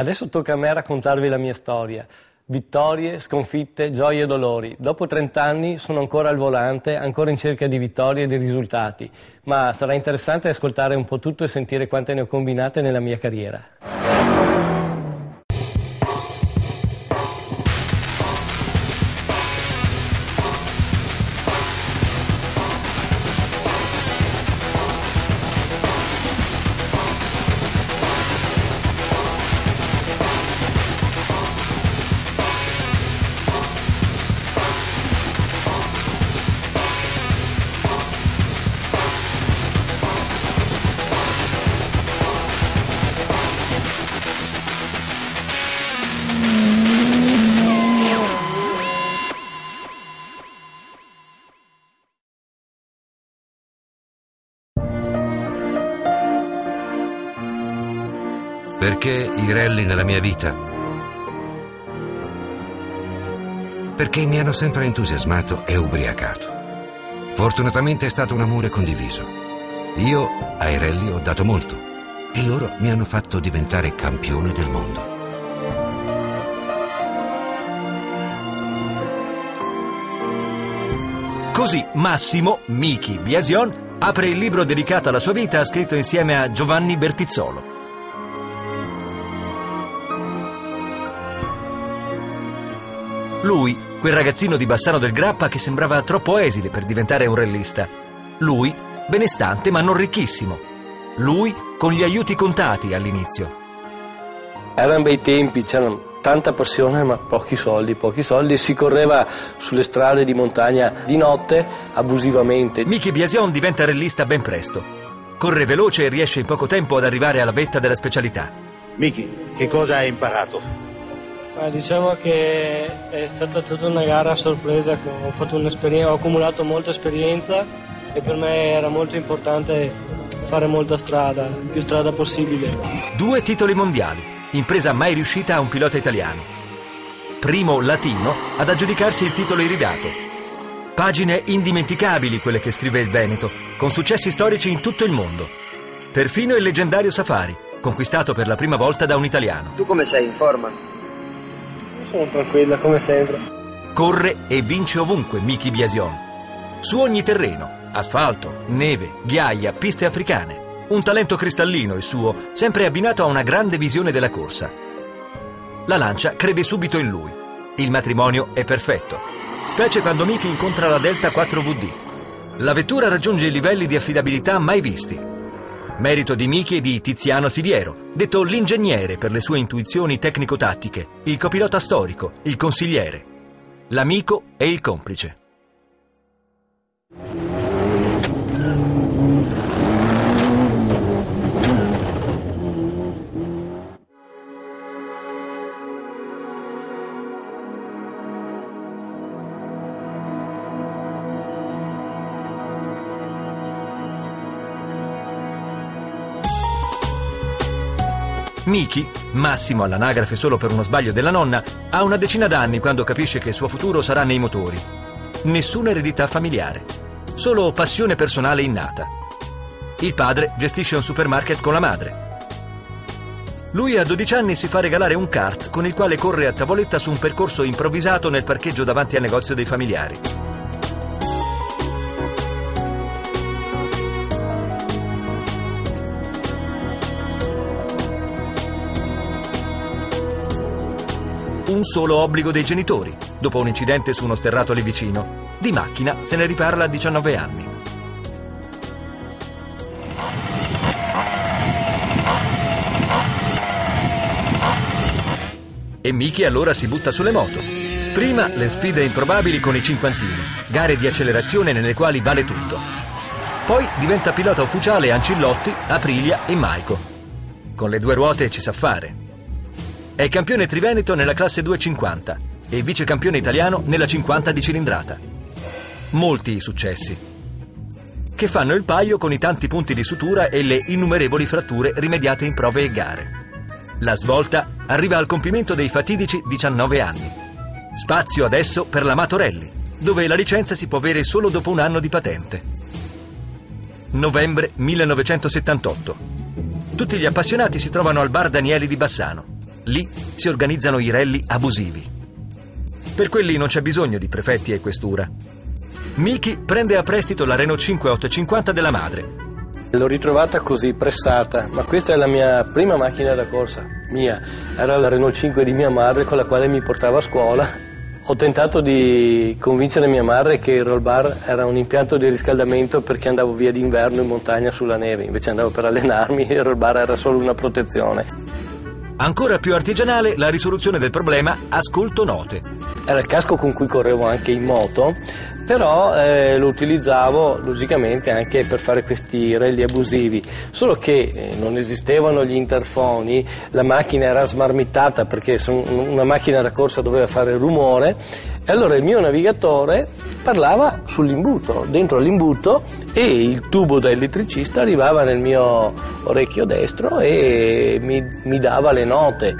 Adesso tocca a me raccontarvi la mia storia. Vittorie, sconfitte, gioie e dolori. Dopo 30 anni sono ancora al volante, ancora in cerca di vittorie e di risultati. Ma sarà interessante ascoltare un po' tutto e sentire quante ne ho combinate nella mia carriera. Perché i rally nella mia vita? Perché mi hanno sempre entusiasmato e ubriacato. Fortunatamente è stato un amore condiviso. Io ai rally ho dato molto e loro mi hanno fatto diventare campione del mondo. Così Massimo Miki Biasion apre il libro dedicato alla sua vita scritto insieme a Giovanni Bertizzolo. Lui, quel ragazzino di Bassano del Grappa che sembrava troppo esile per diventare un rallista. Lui, benestante ma non ricchissimo. Lui, con gli aiuti contati all'inizio. Erano bei tempi, c'era tanta passione ma pochi soldi. Si correva sulle strade di montagna di notte abusivamente. Miki Biasion diventa rallista ben presto. Corre veloce e riesce in poco tempo ad arrivare alla vetta della specialità. Miki, che cosa hai imparato? Diciamo che è stata tutta una gara a sorpresa, ho accumulato molta esperienza e per me era molto importante fare molta strada, più strada possibile. 2 titoli mondiali, impresa mai riuscita a un pilota italiano. Primo latino ad aggiudicarsi il titolo iridato. Pagine indimenticabili quelle che scrive il Veneto, con successi storici in tutto il mondo. Perfino il leggendario Safari, conquistato per la prima volta da un italiano. Tu come sei, in forma? Sono tranquilla, come sempre. Corre e vince ovunque Miki Biasion. Su ogni terreno, asfalto, neve, ghiaia, piste africane. Un talento cristallino il suo, sempre abbinato a una grande visione della corsa. La Lancia crede subito in lui. Il matrimonio è perfetto, specie quando Miki incontra la Delta 4VD. La vettura raggiunge livelli di affidabilità mai visti. Merito di Miki e di Tiziano Siviero, detto l'ingegnere per le sue intuizioni tecnico-tattiche, il copilota storico, il consigliere, l'amico e il complice. Miki, Massimo all'anagrafe solo per uno sbaglio della nonna, ha una decina d'anni quando capisce che il suo futuro sarà nei motori. Nessuna eredità familiare, solo passione personale innata. Il padre gestisce un supermarket con la madre. Lui a 12 anni si fa regalare un kart con il quale corre a tavoletta su un percorso improvvisato nel parcheggio davanti al negozio dei familiari. Un solo obbligo dei genitori, dopo un incidente su uno sterrato lì vicino. Di macchina se ne riparla a 19 anni. E Miki allora si butta sulle moto. Prima le sfide improbabili con i cinquantini, gare di accelerazione nelle quali vale tutto. Poi diventa pilota ufficiale Ancillotti, Aprilia e Maico. Con le 2 ruote ci sa fare. È campione triveneto nella classe 250 e vicecampione italiano nella 50 di cilindrata. Molti i successi, che fanno il paio con i tanti punti di sutura e le innumerevoli fratture rimediate in prove e gare. La svolta arriva al compimento dei fatidici 19 anni. Spazio adesso per l'Amato Rally, dove la licenza si può avere solo dopo un anno di patente. Novembre 1978. Tutti gli appassionati si trovano al bar Danieli di Bassano. Lì si organizzano i rally abusivi. Per quelli non c'è bisogno di prefetti e questura. Miki prende a prestito la Renault 5 850 della madre. L'ho ritrovata così, pressata, ma questa è la mia prima macchina da corsa, mia. Era la Renault 5 di mia madre con la quale mi portava a scuola. Ho tentato di convincere mia madre che il roll bar era un impianto di riscaldamento perché andavo via d'inverno in montagna sulla neve, invece andavo per allenarmi e il roll bar era solo una protezione. Ancora più artigianale la risoluzione del problema ascolto note. Era il casco con cui correvo anche in moto, però lo utilizzavo logicamente anche per fare questi rally abusivi, solo che non esistevano gli interfoni, la macchina era smarmittata perché una macchina da corsa doveva fare rumore, e allora il mio navigatore parlava sull'imbuto, dentro l'imbuto, e il tubo da elettricista arrivava nel mio orecchio destro e mi dava le note.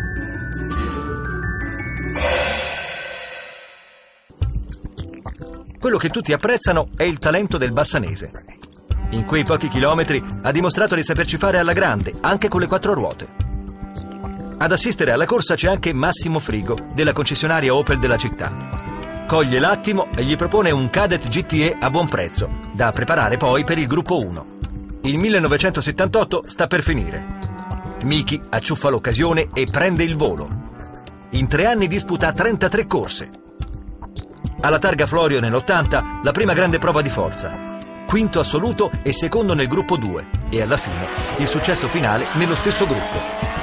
Quello che tutti apprezzano è il talento del bassanese. In quei pochi chilometri ha dimostrato di saperci fare alla grande, anche con le 4 ruote. Ad assistere alla corsa c'è anche Massimo Frigo, della concessionaria Opel della città. Coglie l'attimo e gli propone un Kadett GTE a buon prezzo, da preparare poi per il gruppo 1. Il 1978 sta per finire. Miki acciuffa l'occasione e prende il volo. In 3 anni disputa 33 corse. Alla Targa Florio nell'80 la prima grande prova di forza. Quinto assoluto e secondo nel gruppo 2 e alla fine il successo finale nello stesso gruppo.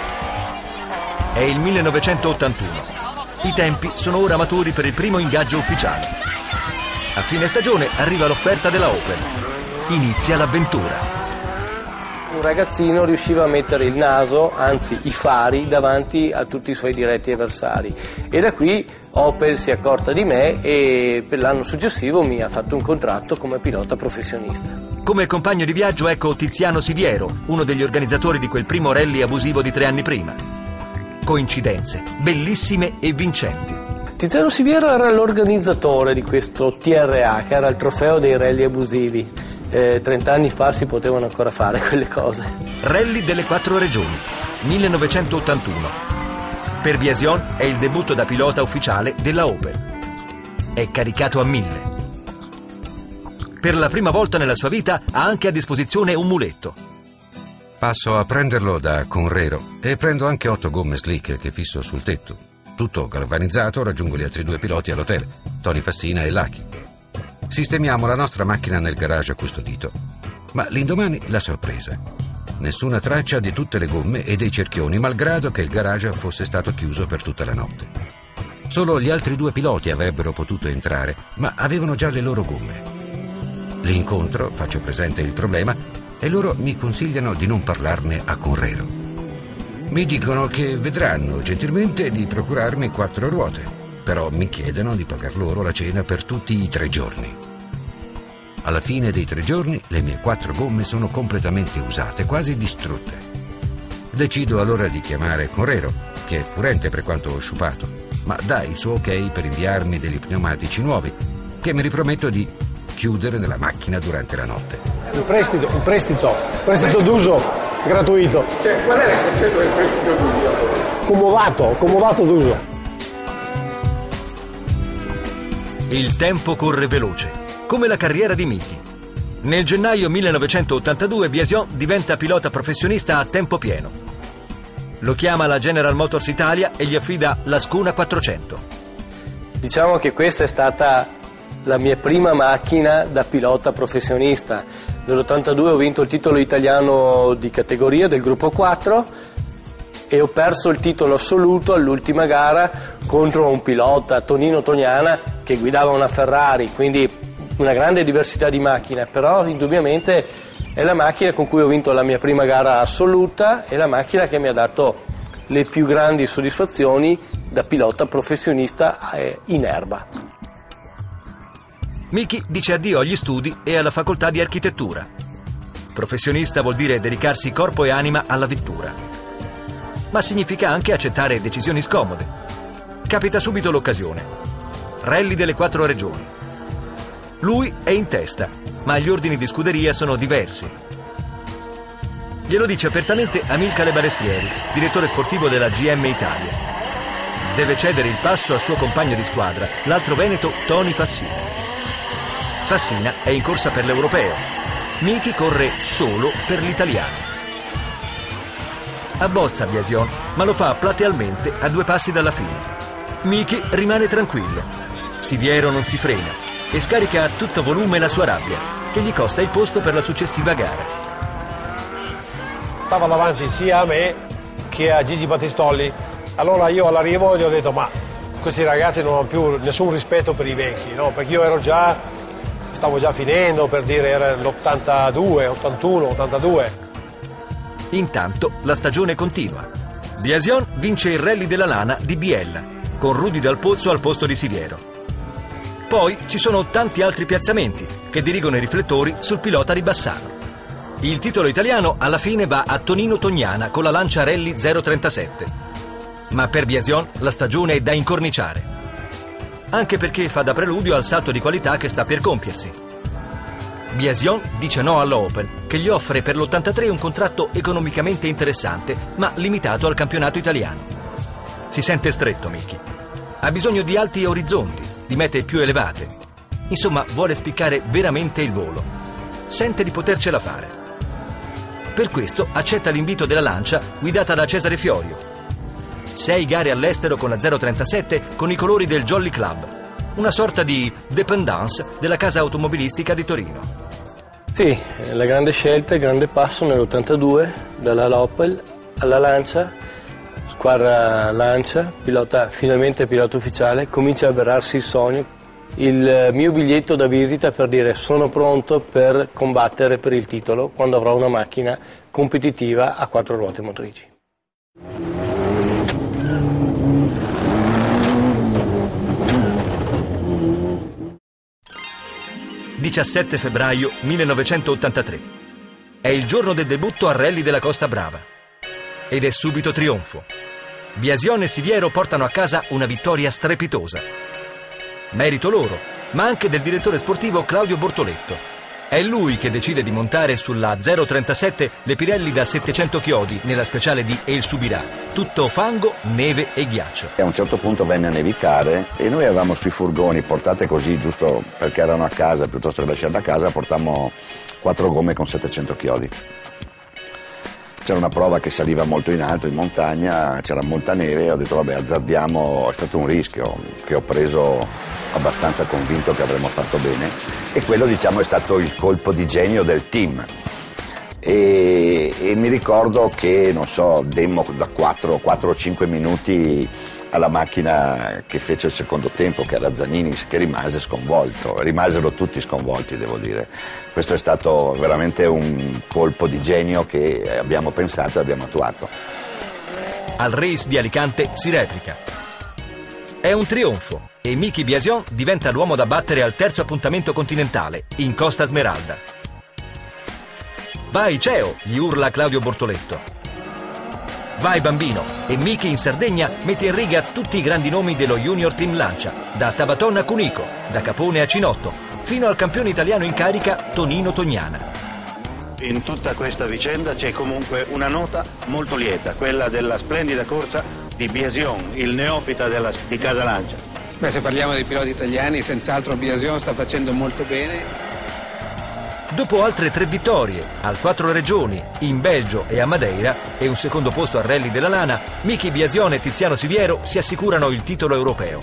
È il 1981. I tempi sono ora maturi per il primo ingaggio ufficiale. A fine stagione arriva l'offerta della Opel. Inizia l'avventura. Un ragazzino riusciva a mettere il naso, anzi i fari, davanti a tutti i suoi diretti avversari. E da qui Opel si è accorta di me e per l'anno successivo mi ha fatto un contratto come pilota professionista. Come compagno di viaggio ecco Tiziano Siviero, uno degli organizzatori di quel primo rally abusivo di 3 anni prima. Coincidenze, bellissime e vincenti. Tiziano Siviero era l'organizzatore di questo TRA, che era il trofeo dei rally abusivi. 30 anni fa si potevano ancora fare quelle cose. Rally delle 4 regioni, 1981. Per Viasion è il debutto da pilota ufficiale della Opel. È caricato a 1000. Per la prima volta nella sua vita ha anche a disposizione un muletto. Passo a prenderlo da Conrero e prendo anche 8 gomme slick che fisso sul tetto. Tutto galvanizzato, raggiungo gli altri 2 piloti all'hotel, Tony Fassina e Lucky. Sistemiamo la nostra macchina nel garage custodito. Ma l'indomani la sorpresa. Nessuna traccia di tutte le gomme e dei cerchioni, malgrado che il garage fosse stato chiuso per tutta la notte. Solo gli altri 2 piloti avrebbero potuto entrare, ma avevano già le loro gomme. Li incontro, faccio presente il problema e loro mi consigliano di non parlarne a Conrero. Mi dicono che vedranno gentilmente di procurarmi 4 ruote. Però mi chiedono di pagar loro la cena per tutti i 3 giorni. Alla fine dei 3 giorni le mie 4 gomme sono completamente usate, quasi distrutte. Decido allora di chiamare Conrero, che è furente per quanto ho sciupato, ma dà il suo ok per inviarmi degli pneumatici nuovi, che mi riprometto di chiudere nella macchina durante la notte. Un prestito d'uso gratuito. Cioè, qual è il concetto del prestito d'uso? Comodato d'uso. Il tempo corre veloce, come la carriera di Miki. Nel gennaio 1982 Viasion diventa pilota professionista a tempo pieno. Lo chiama la General Motors Italia e gli affida la Scuna 400. Diciamo che questa è stata la mia prima macchina da pilota professionista. Nell'82 ho vinto il titolo italiano di categoria del gruppo 4 e ho perso il titolo assoluto all'ultima gara contro un pilota, Tonino Tognana, che guidava una Ferrari, quindi una grande diversità di macchine, però indubbiamente è la macchina con cui ho vinto la mia prima gara assoluta e la macchina che mi ha dato le più grandi soddisfazioni da pilota professionista in erba. Miki dice addio agli studi e alla facoltà di architettura. Professionista vuol dire dedicarsi corpo e anima alla vettura. Ma significa anche accettare decisioni scomode. Capita subito l'occasione. Rally delle 4 regioni. Lui è in testa, ma gli ordini di scuderia sono diversi. Glielo dice apertamente Amilcare Balestrieri, direttore sportivo della GM Italia. Deve cedere il passo al suo compagno di squadra, l'altro veneto Tony Fassina. Fassina è in corsa per l'Europeo. Miki corre solo per l'italiano. Abbozza Biasion, ma lo fa platealmente a 2 passi dalla fine. Miki rimane tranquillo. Siviero non si frena e scarica a tutto volume la sua rabbia, che gli costa il posto per la successiva gara. Stava davanti sia a me che a Gigi Battistolli. Allora io all'arrivo gli ho detto: ma questi ragazzi non hanno più nessun rispetto per i vecchi, no? Perché io stavo già finendo, per dire, era l'82, 81, 82. Intanto la stagione continua. Biasion vince il Rally della Lana di Biella, con Rudy Dal Pozzo al posto di Siviero. Poi ci sono tanti altri piazzamenti che dirigono i riflettori sul pilota di Bassano. Il titolo italiano alla fine va a Tonino Tognana con la Lancia Rally 037. Ma per Biasion la stagione è da incorniciare. Anche perché fa da preludio al salto di qualità che sta per compiersi. Biasion dice no alla Opel, che gli offre per l'83 un contratto economicamente interessante, ma limitato al campionato italiano. Si sente stretto Miki. Ha bisogno di alti orizzonti, di mete più elevate. Insomma, vuole spiccare veramente il volo. Sente di potercela fare. Per questo accetta l'invito della Lancia, guidata da Cesare Fiorio. 6 gare all'estero con la 037 con i colori del Jolly Club, una sorta di dépendance della casa automobilistica di Torino. Sì, la grande scelta, il grande passo nell'82 dalla Opel alla Lancia, squadra Lancia, finalmente pilota ufficiale, comincia a avverarsi il sogno, il mio biglietto da visita per dire sono pronto per combattere per il titolo quando avrò una macchina competitiva a 4 ruote motrici. 17 febbraio 1983. È il giorno del debutto al Rally della Costa Brava. Ed è subito trionfo. Biasion e Siviero portano a casa una vittoria strepitosa. Merito loro, ma anche del direttore sportivo Claudio Bortoletto. È lui che decide di montare sulla 037 le Pirelli da 700 chiodi nella speciale di El Subirà. Tutto fango, neve e ghiaccio. A un certo punto venne a nevicare e noi avevamo sui furgoni portate così, giusto perché erano a casa, piuttosto che lasciarle a casa, portammo 4 gomme con 700 chiodi. C'era una prova che saliva molto in alto, in montagna, c'era molta neve e ho detto vabbè, azzardiamo, è stato un rischio che ho preso abbastanza convinto che avremmo fatto bene e quello diciamo è stato il colpo di genio del team. E mi ricordo che, non so, demmo da 4 o 5 minuti alla macchina che fece il secondo tempo, che era Zagnini, che rimase sconvolto, rimasero tutti sconvolti, devo dire. Questo è stato veramente un colpo di genio che abbiamo pensato e abbiamo attuato. Al race di Alicante si replica. È un trionfo e Miki Biasion diventa l'uomo da battere al terzo appuntamento continentale, in Costa Smeralda. Vai Ceo, gli urla Claudio Bortoletto. Vai bambino, e Miki in Sardegna mette in riga tutti i grandi nomi dello Junior Team Lancia, da Tabaton a Cunico, da Capone a Cinotto, fino al campione italiano in carica Tonino Tognana. In tutta questa vicenda c'è comunque una nota molto lieta, quella della splendida corsa di Biasion, il neofita di Casa Lancia. Beh, se parliamo dei piloti italiani, senz'altro Biasion sta facendo molto bene. Dopo altre 3 vittorie, al 4 regioni, in Belgio e a Madeira, e un secondo posto al Rally della Lana, Miki Biasion e Tiziano Siviero si assicurano il titolo europeo.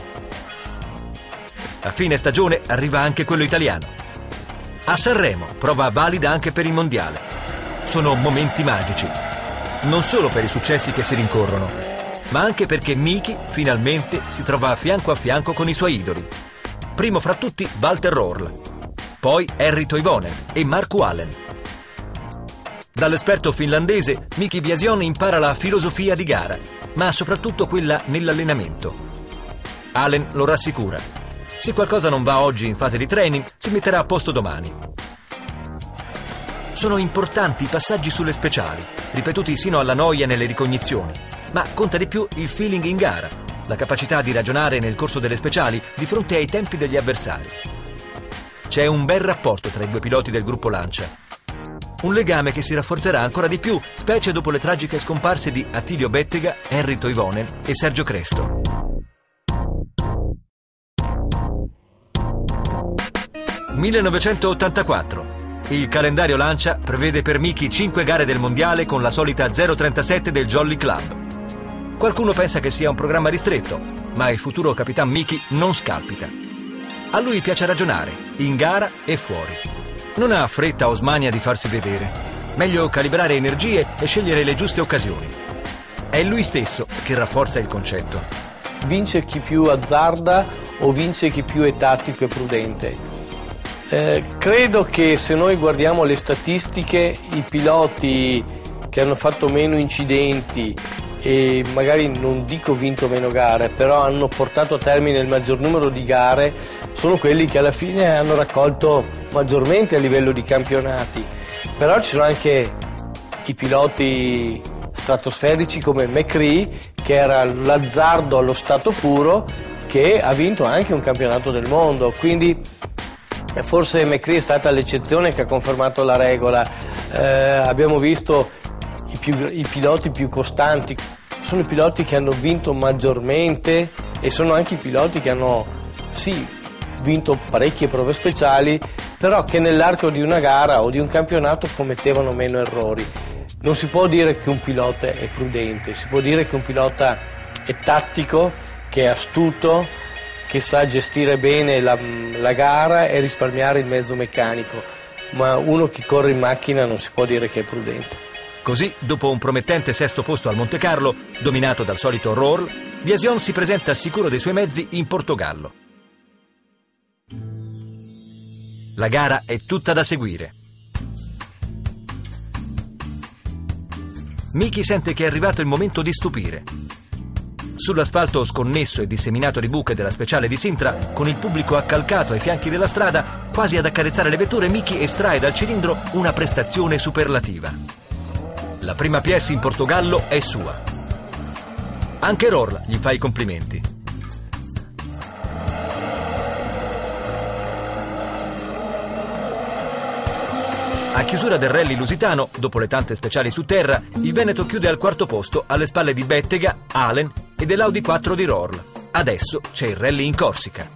A fine stagione arriva anche quello italiano. A Sanremo, prova valida anche per il mondiale. Sono momenti magici, non solo per i successi che si rincorrono, ma anche perché Miki finalmente si trova a fianco con i suoi idoli. Primo fra tutti Walter Röhrl, poi Henri Toivonen e Marco Allen. Dall'esperto finlandese Miki Biasion impara la filosofia di gara, ma soprattutto quella nell'allenamento. Allen lo rassicura. Se qualcosa non va oggi in fase di training, si metterà a posto domani. Sono importanti i passaggi sulle speciali, ripetuti sino alla noia nelle ricognizioni, ma conta di più il feeling in gara, la capacità di ragionare nel corso delle speciali di fronte ai tempi degli avversari. C'è un bel rapporto tra i 2 piloti del gruppo Lancia. Un legame che si rafforzerà ancora di più, specie dopo le tragiche scomparse di Attilio Bettega, Henry Toivonen e Sergio Cresto. (1984). Il calendario Lancia prevede per Miki 5 gare del mondiale con la solita 037 del Jolly Club. Qualcuno pensa che sia un programma ristretto, ma il futuro capitan Miki non scalpita. A lui piace ragionare, in gara e fuori. Non ha fretta o smania di farsi vedere. Meglio calibrare energie e scegliere le giuste occasioni. È lui stesso che rafforza il concetto. Vince chi più azzarda o vince chi più è tattico e prudente? Credo che se noi guardiamo le statistiche, i piloti che hanno fatto meno incidenti e magari non dico vinto meno gare, però hanno portato a termine il maggior numero di gare, sono quelli che alla fine hanno raccolto maggiormente a livello di campionati. Però ci sono anche i piloti stratosferici come McRae, che era l'azzardo allo stato puro, che ha vinto anche un campionato del mondo, quindi forse McRae è stata l'eccezione che ha confermato la regola. Abbiamo visto i piloti più costanti, sono i piloti che hanno vinto maggiormente e sono anche i piloti che hanno vinto parecchie prove speciali, però che nell'arco di una gara o di un campionato commettevano meno errori. Non si può dire che un pilota è prudente, si può dire che un pilota è tattico, che è astuto, che sa gestire bene la gara e risparmiare il mezzo meccanico, ma uno che corre in macchina non si può dire che è prudente. Così, dopo un promettente sesto posto al Monte Carlo, dominato dal solito Roll, Biasion si presenta sicuro dei suoi mezzi in Portogallo. La gara è tutta da seguire. Miki sente che è arrivato il momento di stupire. Sull'asfalto sconnesso e disseminato di buche della speciale di Sintra, con il pubblico accalcato ai fianchi della strada, quasi ad accarezzare le vetture, Miki estrae dal cilindro una prestazione superlativa. La prima pièce in Portogallo è sua. Anche Roll gli fa i complimenti. A chiusura del rally lusitano, dopo le tante speciali su terra, il Veneto chiude al quarto posto alle spalle di Bettega, Allen e dell'Audi 4 di Roll. Adesso c'è il rally in Corsica.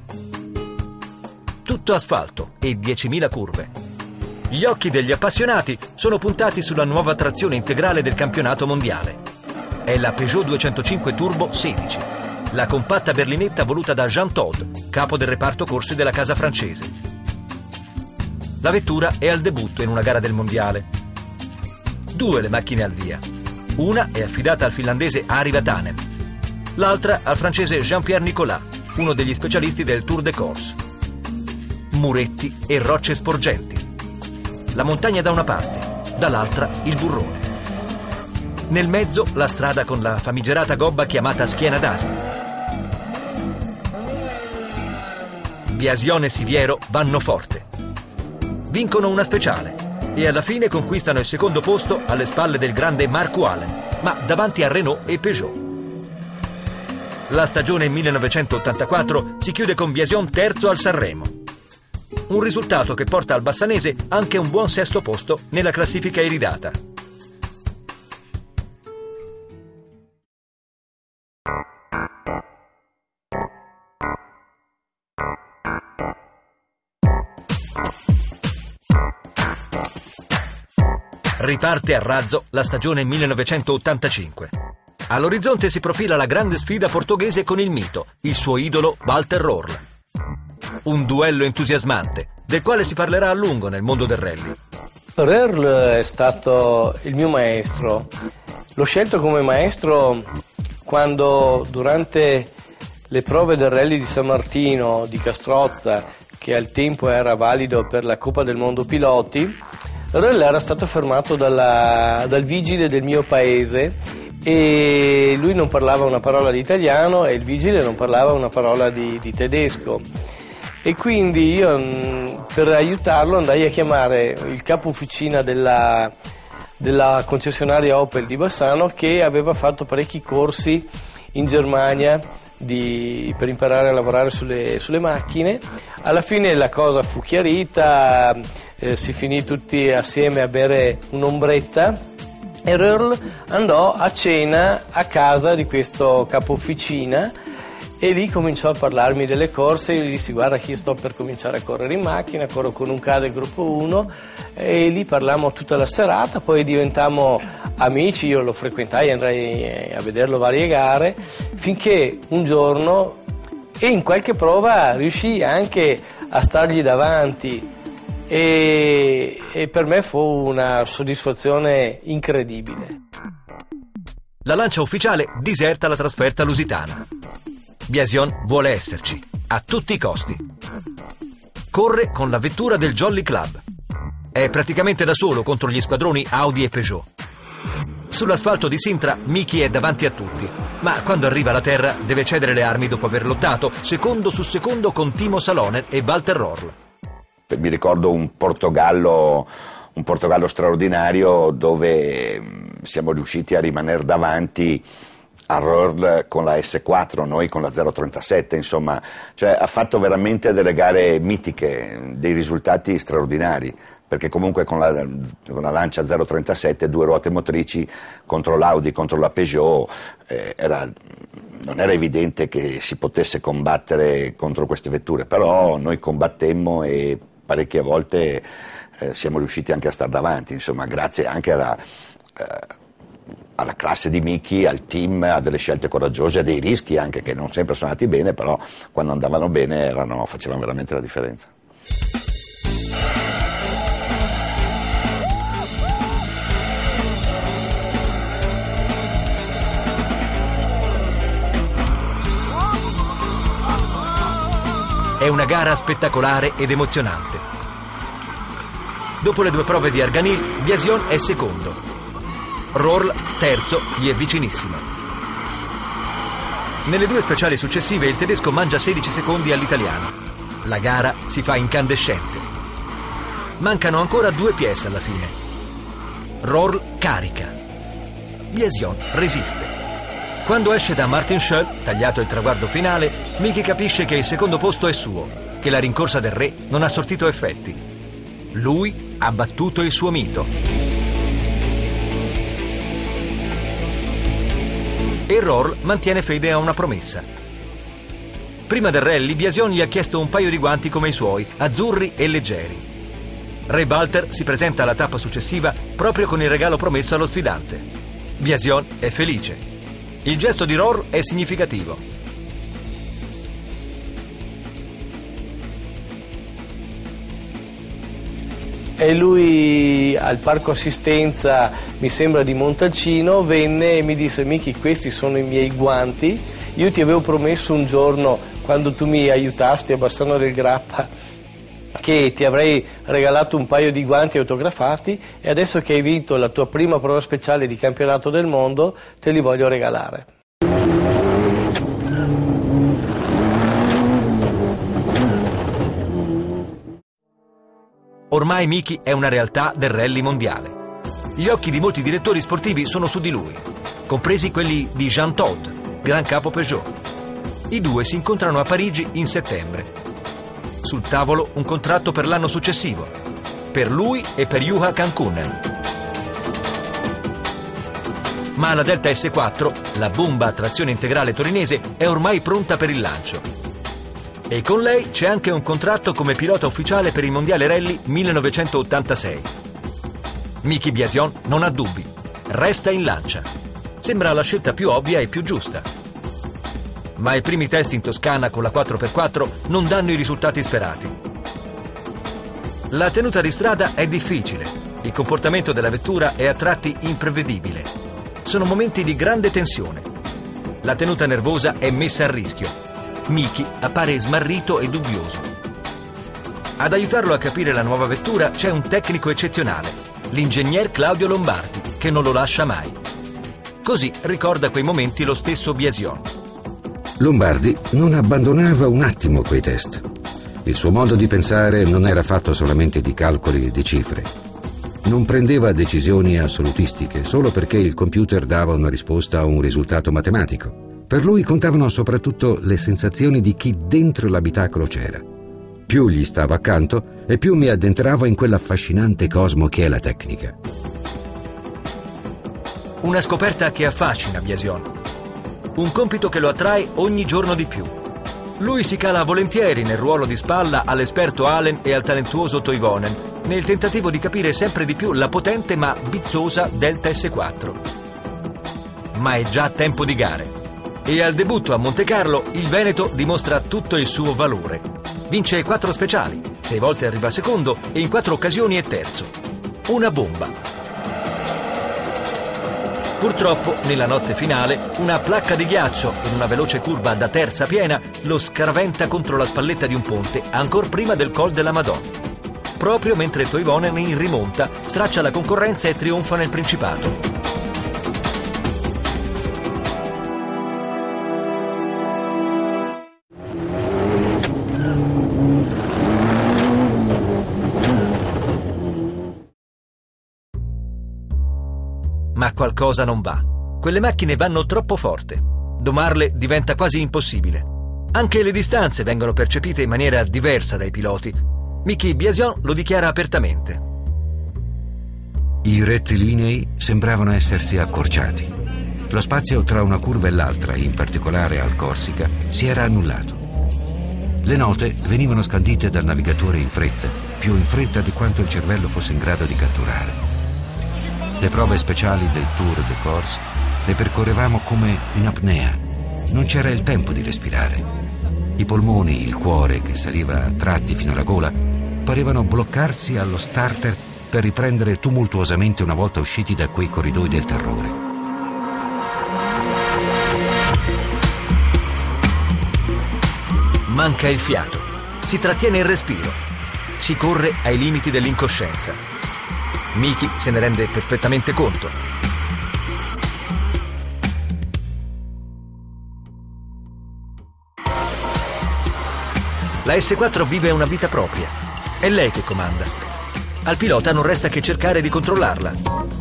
Tutto asfalto e 10.000 curve. Gli occhi degli appassionati sono puntati sulla nuova trazione integrale del campionato mondiale. È la Peugeot 205 Turbo 16, la compatta berlinetta voluta da Jean Todt, capo del reparto corsi della casa francese. La vettura è al debutto in una gara del mondiale. 2 le macchine al via. Una è affidata al finlandese Ari Vatanen, l'altra al francese Jean-Pierre Nicolas, uno degli specialisti del Tour de Corse. Muretti e rocce sporgenti. La montagna da una parte, dall'altra il burrone. Nel mezzo la strada con la famigerata gobba chiamata Schiena d'Asino. Biasion e Siviero vanno forte. Vincono una speciale e alla fine conquistano il secondo posto alle spalle del grande Mark Wallem, ma davanti a Renault e Peugeot. La stagione 1984 si chiude con Biasion terzo al Sanremo. Un risultato che porta al bassanese anche un buon sesto posto nella classifica iridata. Riparte a razzo la stagione 1985. All'orizzonte si profila la grande sfida portoghese con il mito, il suo idolo Walter Roll. Un duello entusiasmante, del quale si parlerà a lungo nel mondo del rally. Roll è stato il mio maestro. L'ho scelto come maestro quando durante le prove del rally di San Martino di Castrozza, che al tempo era valido per la Coppa del Mondo Piloti, Roll era stato fermato dal vigile del mio paese e lui non parlava una parola di italiano e il vigile non parlava una parola di tedesco, e quindi io per aiutarlo andai a chiamare il capo officina della concessionaria Opel di Bassano, che aveva fatto parecchi corsi in Germania per imparare a lavorare sulle macchine. Alla fine la cosa fu chiarita, si finì tutti assieme a bere un'ombretta e Earl andò a cena a casa di questo capo officina e lì cominciò a parlarmi delle corse. Io gli dissi: guarda che io sto per cominciare a correre in macchina, corro con un K del gruppo 1, e lì parlammo tutta la serata, poi diventammo amici, io lo frequentai, andrai a vederlo varie gare, finché un giorno, e in qualche prova riuscii anche a stargli davanti, e per me fu una soddisfazione incredibile. La Lancia ufficiale diserta la trasferta lusitana. Biasion vuole esserci, a tutti i costi. Corre con la vettura del Jolly Club. È praticamente da solo contro gli squadroni Audi e Peugeot. Sull'asfalto di Sintra Miki è davanti a tutti, ma quando arriva alla terra deve cedere le armi dopo aver lottato secondo su secondo con Timo Salonen e Walter Röhrl. Mi ricordo un Portogallo straordinario dove siamo riusciti a rimanere davanti a Röhrl con la S4, noi con la 037, insomma, cioè ha fatto veramente delle gare mitiche, dei risultati straordinari, perché comunque con la Lancia 037, 2 ruote motrici contro l'Audi, contro la Peugeot, non era evidente che si potesse combattere contro queste vetture, però noi combattemmo e parecchie volte siamo riusciti anche a star davanti, insomma, grazie anche alla classe di Miki, al team, a delle scelte coraggiose, a dei rischi anche che non sempre sono andati bene, però quando andavano bene facevano veramente la differenza. È una gara spettacolare ed emozionante. Dopo le 2 prove di Arganil, Biasion è secondo. Röhrl, terzo, gli è vicinissimo. Nelle 2 speciali successive il tedesco mangia 16 secondi all'italiano. La gara si fa incandescente. Mancano ancora 2 PS alla fine. Röhrl carica. Biasion resiste. Quando esce da Martin Schöll, tagliato il traguardo finale, Miki capisce che il secondo posto è suo, che la rincorsa del re non ha sortito effetti. Lui ha battuto il suo mito. E Röhrl mantiene fede a una promessa. Prima del rally, Biasion gli ha chiesto un paio di guanti come i suoi, azzurri e leggeri. Re Walter si presenta alla tappa successiva proprio con il regalo promesso allo sfidante. Biasion è felice. Il gesto di Röhrl è significativo. E lui al parco assistenza, mi sembra di Montalcino, venne e mi disse: Miki, questi sono i miei guanti, io ti avevo promesso un giorno, quando tu mi aiutasti a Bassano del Grappa, che ti avrei regalato un paio di guanti autografati, e adesso che hai vinto la tua prima prova speciale di campionato del mondo te li voglio regalare. Ormai Miki è una realtà del rally mondiale. Gli occhi di molti direttori sportivi sono su di lui, compresi quelli di Jean Todt, gran capo Peugeot. I 2 si incontrano a Parigi in settembre. Sul tavolo un contratto per l'anno successivo, per lui e per Juha Kankkunen. Ma la Delta S4, la bomba a trazione integrale torinese, è ormai pronta per il lancio. E con lei c'è anche un contratto come pilota ufficiale per il Mondiale Rally 1986. Miki Biasion non ha dubbi, resta in Lancia. Sembra la scelta più ovvia e più giusta. Ma i primi test in Toscana con la 4x4 non danno i risultati sperati. La tenuta di strada è difficile, il comportamento della vettura è a tratti imprevedibile. Sono momenti di grande tensione. La tenuta nervosa è messa a rischio. Miki appare smarrito e dubbioso. Ad aiutarlo a capire la nuova vettura c'è un tecnico eccezionale, l'ingegner Claudio Lombardi, che non lo lascia mai. Così ricorda quei momenti lo stesso Biasion. Lombardi non abbandonava un attimo quei test. Il suo modo di pensare non era fatto solamente di calcoli e di cifre. Non prendeva decisioni assolutistiche solo perché il computer dava una risposta a un risultato matematico. Per lui contavano soprattutto le sensazioni di chi dentro l'abitacolo c'era. Più gli stava accanto, e più mi addentravo in quell'affascinante cosmo che è la tecnica. Una scoperta che affascina Biasion. Un compito che lo attrae ogni giorno di più. Lui si cala volentieri nel ruolo di spalla all'esperto Allen e al talentuoso Toivonen, nel tentativo di capire sempre di più la potente ma bizzosa Delta S4. Ma è già tempo di gare. E al debutto a Montecarlo il Veneto dimostra tutto il suo valore. Vince 4 speciali, 6 volte arriva secondo e in 4 occasioni è terzo. Una bomba. Purtroppo, nella notte finale, una placca di ghiaccio in una veloce curva da terza piena lo scaraventa contro la spalletta di un ponte ancor prima del Col della Madonna. Proprio mentre Toivonen in rimonta straccia la concorrenza e trionfa nel Principato. Ma qualcosa non va. Quelle macchine vanno troppo forte. Domarle diventa quasi impossibile. Anche le distanze vengono percepite in maniera diversa dai piloti. Mickey Biasion lo dichiara apertamente. I rettilinei sembravano essersi accorciati. Lo spazio tra una curva e l'altra, in particolare al Corsica, si era annullato. Le note venivano scandite dal navigatore in fretta, più in fretta di quanto il cervello fosse in grado di catturare. Le prove speciali del Tour de Corse le percorrevamo come in apnea. Non c'era il tempo di respirare. I polmoni, il cuore che saliva a tratti fino alla gola, parevano bloccarsi allo starter per riprendere tumultuosamente una volta usciti da quei corridoi del terrore. Manca il fiato, si trattiene il respiro, si corre ai limiti dell'incoscienza. Miki se ne rende perfettamente conto. La S4 vive una vita propria. È lei che comanda. Al pilota non resta che cercare di controllarla.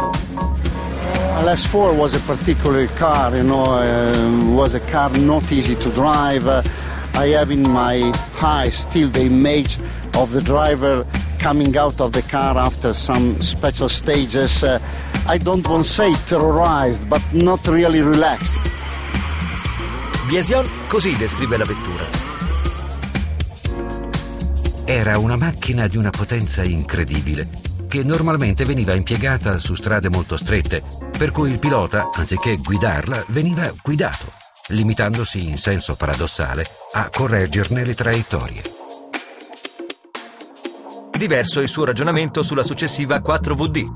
L'S4 was a particular car, was a car not easy to drive. I have in my eye still the image of the driver coming out of the car after some special stages. I don't want to say terrorized, but not really relaxed. Biasion così descrive la vettura. Era una macchina di una potenza incredibile, che normalmente veniva impiegata su strade molto strette, per cui il pilota, anziché guidarla, veniva guidato, limitandosi in senso paradossale a correggerne le traiettorie. Diverso il suo ragionamento sulla successiva 4VD.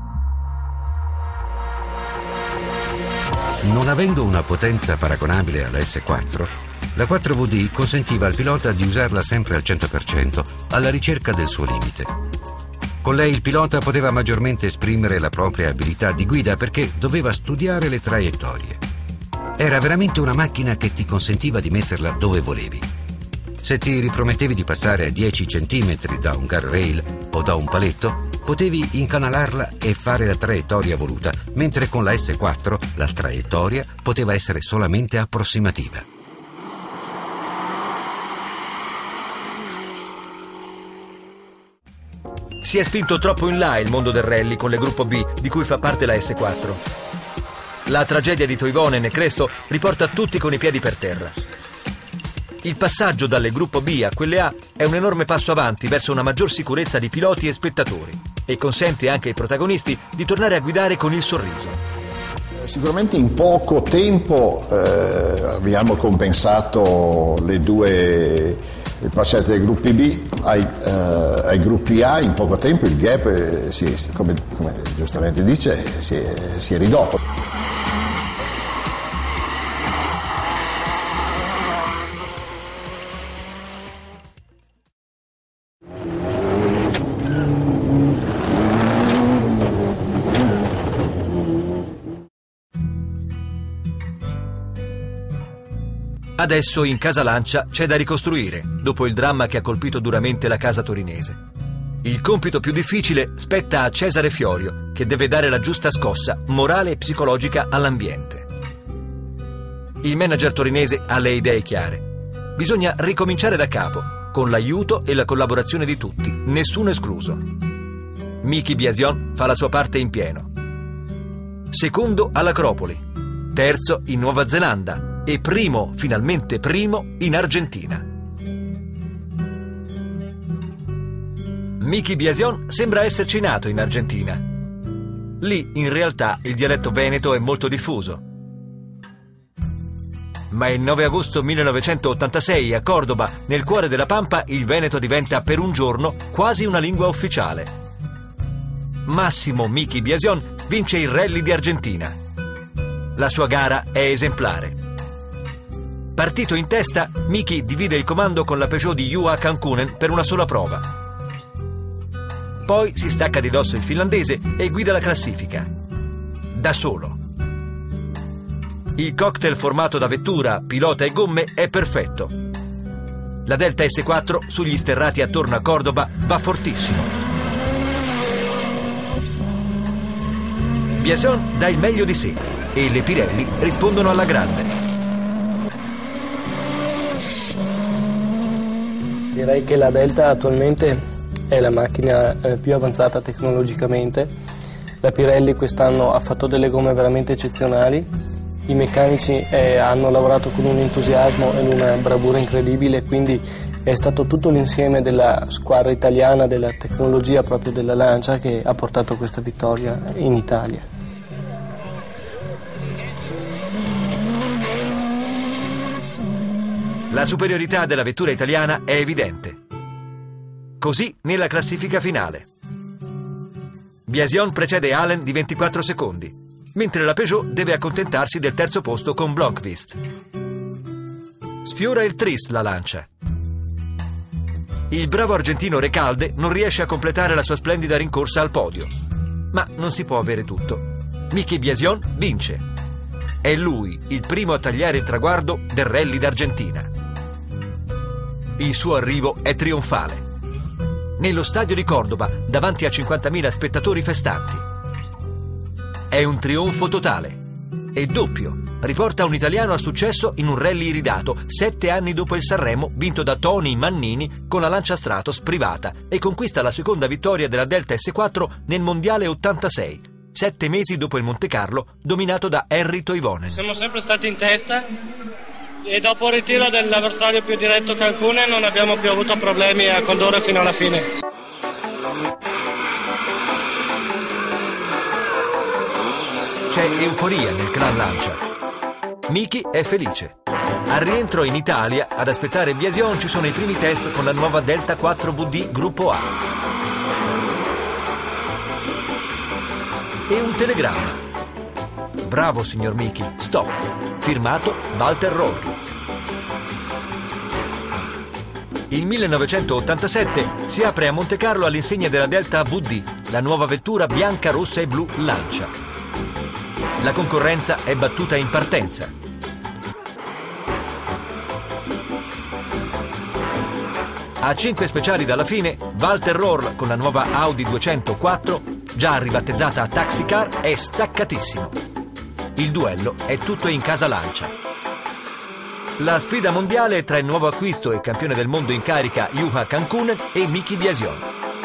Non avendo una potenza paragonabile alla S4, la 4VD consentiva al pilota di usarla sempre al 100%, alla ricerca del suo limite. Con lei il pilota poteva maggiormente esprimere la propria abilità di guida perché doveva studiare le traiettorie. Era veramente una macchina che ti consentiva di metterla dove volevi. Se ti ripromettevi di passare a 10 centimetri da un guardrail o da un paletto, potevi incanalarla e fare la traiettoria voluta, mentre con la S4 la traiettoria poteva essere solamente approssimativa. Si è spinto troppo in là il mondo del rally con le Gruppo B, di cui fa parte la S4. La tragedia di Toivonen e Cresto riporta tutti con i piedi per terra. Il passaggio dalle Gruppo B a quelle A è un enorme passo avanti verso una maggior sicurezza di piloti e spettatori e consente anche ai protagonisti di tornare a guidare con il sorriso. Sicuramente in poco tempo abbiamo compensato le due passate dai gruppi B ai gruppi A. In poco tempo il gap, come giustamente dice, si è ridotto. Adesso in Casa Lancia c'è da ricostruire, dopo il dramma che ha colpito duramente la casa torinese. Il compito più difficile spetta a Cesare Fiorio, che deve dare la giusta scossa morale e psicologica all'ambiente. Il manager torinese ha le idee chiare. Bisogna ricominciare da capo, con l'aiuto e la collaborazione di tutti, nessuno escluso. Miki Biasion fa la sua parte in pieno. Secondo all'Acropoli, terzo in Nuova Zelanda e primo, finalmente primo, in Argentina. Miki Biasion sembra esserci nato in Argentina. Lì, in realtà, il dialetto veneto è molto diffuso. Ma il 9 agosto 1986 a Cordoba, nel cuore della Pampa, il veneto diventa per un giorno quasi una lingua ufficiale. Massimo Miki Biasion vince il Rally di Argentina. La sua gara è esemplare. Partito in testa, Miki divide il comando con la Peugeot di Juha Kankkunen per una sola prova. Poi si stacca di dosso il finlandese e guida la classifica. Da solo. Il cocktail formato da vettura, pilota e gomme è perfetto. La Delta S4 sugli sterrati attorno a Cordoba va fortissimo. Biasion dà il meglio di sé e le Pirelli rispondono alla grande. Direi che la Delta attualmente è la macchina più avanzata tecnologicamente. La Pirelli quest'anno ha fatto delle gomme veramente eccezionali. I meccanici hanno lavorato con un entusiasmo e una bravura incredibile, quindi è stato tutto l'insieme della squadra italiana, della tecnologia proprio della Lancia, che ha portato questa vittoria in Italia. La superiorità della vettura italiana è evidente. Così nella classifica finale. Biasion precede Allen di 24 secondi, mentre la Peugeot deve accontentarsi del terzo posto con Blomqvist. Sfiora il tris la Lancia. Il bravo argentino Recalde non riesce a completare la sua splendida rincorsa al podio. Ma non si può avere tutto. Miki Biasion vince. È lui il primo a tagliare il traguardo del Rally d'Argentina. Il suo arrivo è trionfale. Nello stadio di Cordoba, davanti a 50.000 spettatori festanti. È un trionfo totale. E doppio. Riporta un italiano al successo in un rally iridato 7 anni dopo il Sanremo vinto da Tony Mannini con la Lancia Stratos privata e conquista la seconda vittoria della Delta S4 nel Mondiale 86, 7 mesi dopo il Montecarlo dominato da Henry Toivonen. Siamo sempre stati in testa e dopo il ritiro dell'avversario più diretto Kankkunen non abbiamo più avuto problemi a condurre fino alla fine. C'è euforia nel clan Lancia. Miki è felice. Al rientro in Italia, ad aspettare Biasion, ci sono i primi test con la nuova Delta 4VD Gruppo A. E un telegramma. Bravo signor Miki, stop. Firmato Walter Rohr. Il 1987 si apre a Montecarlo all'insegna della Delta VD, la nuova vettura bianca, rossa e blu Lancia. La concorrenza è battuta in partenza. A 5 speciali dalla fine, Walter Rohr con la nuova Audi 204, già ribattezzata Taxi Car, è staccatissimo. Il duello è tutto in casa Lancia. La sfida mondiale tra il nuovo acquisto e campione del mondo in carica Juha Kankkunen e Miki Biasion.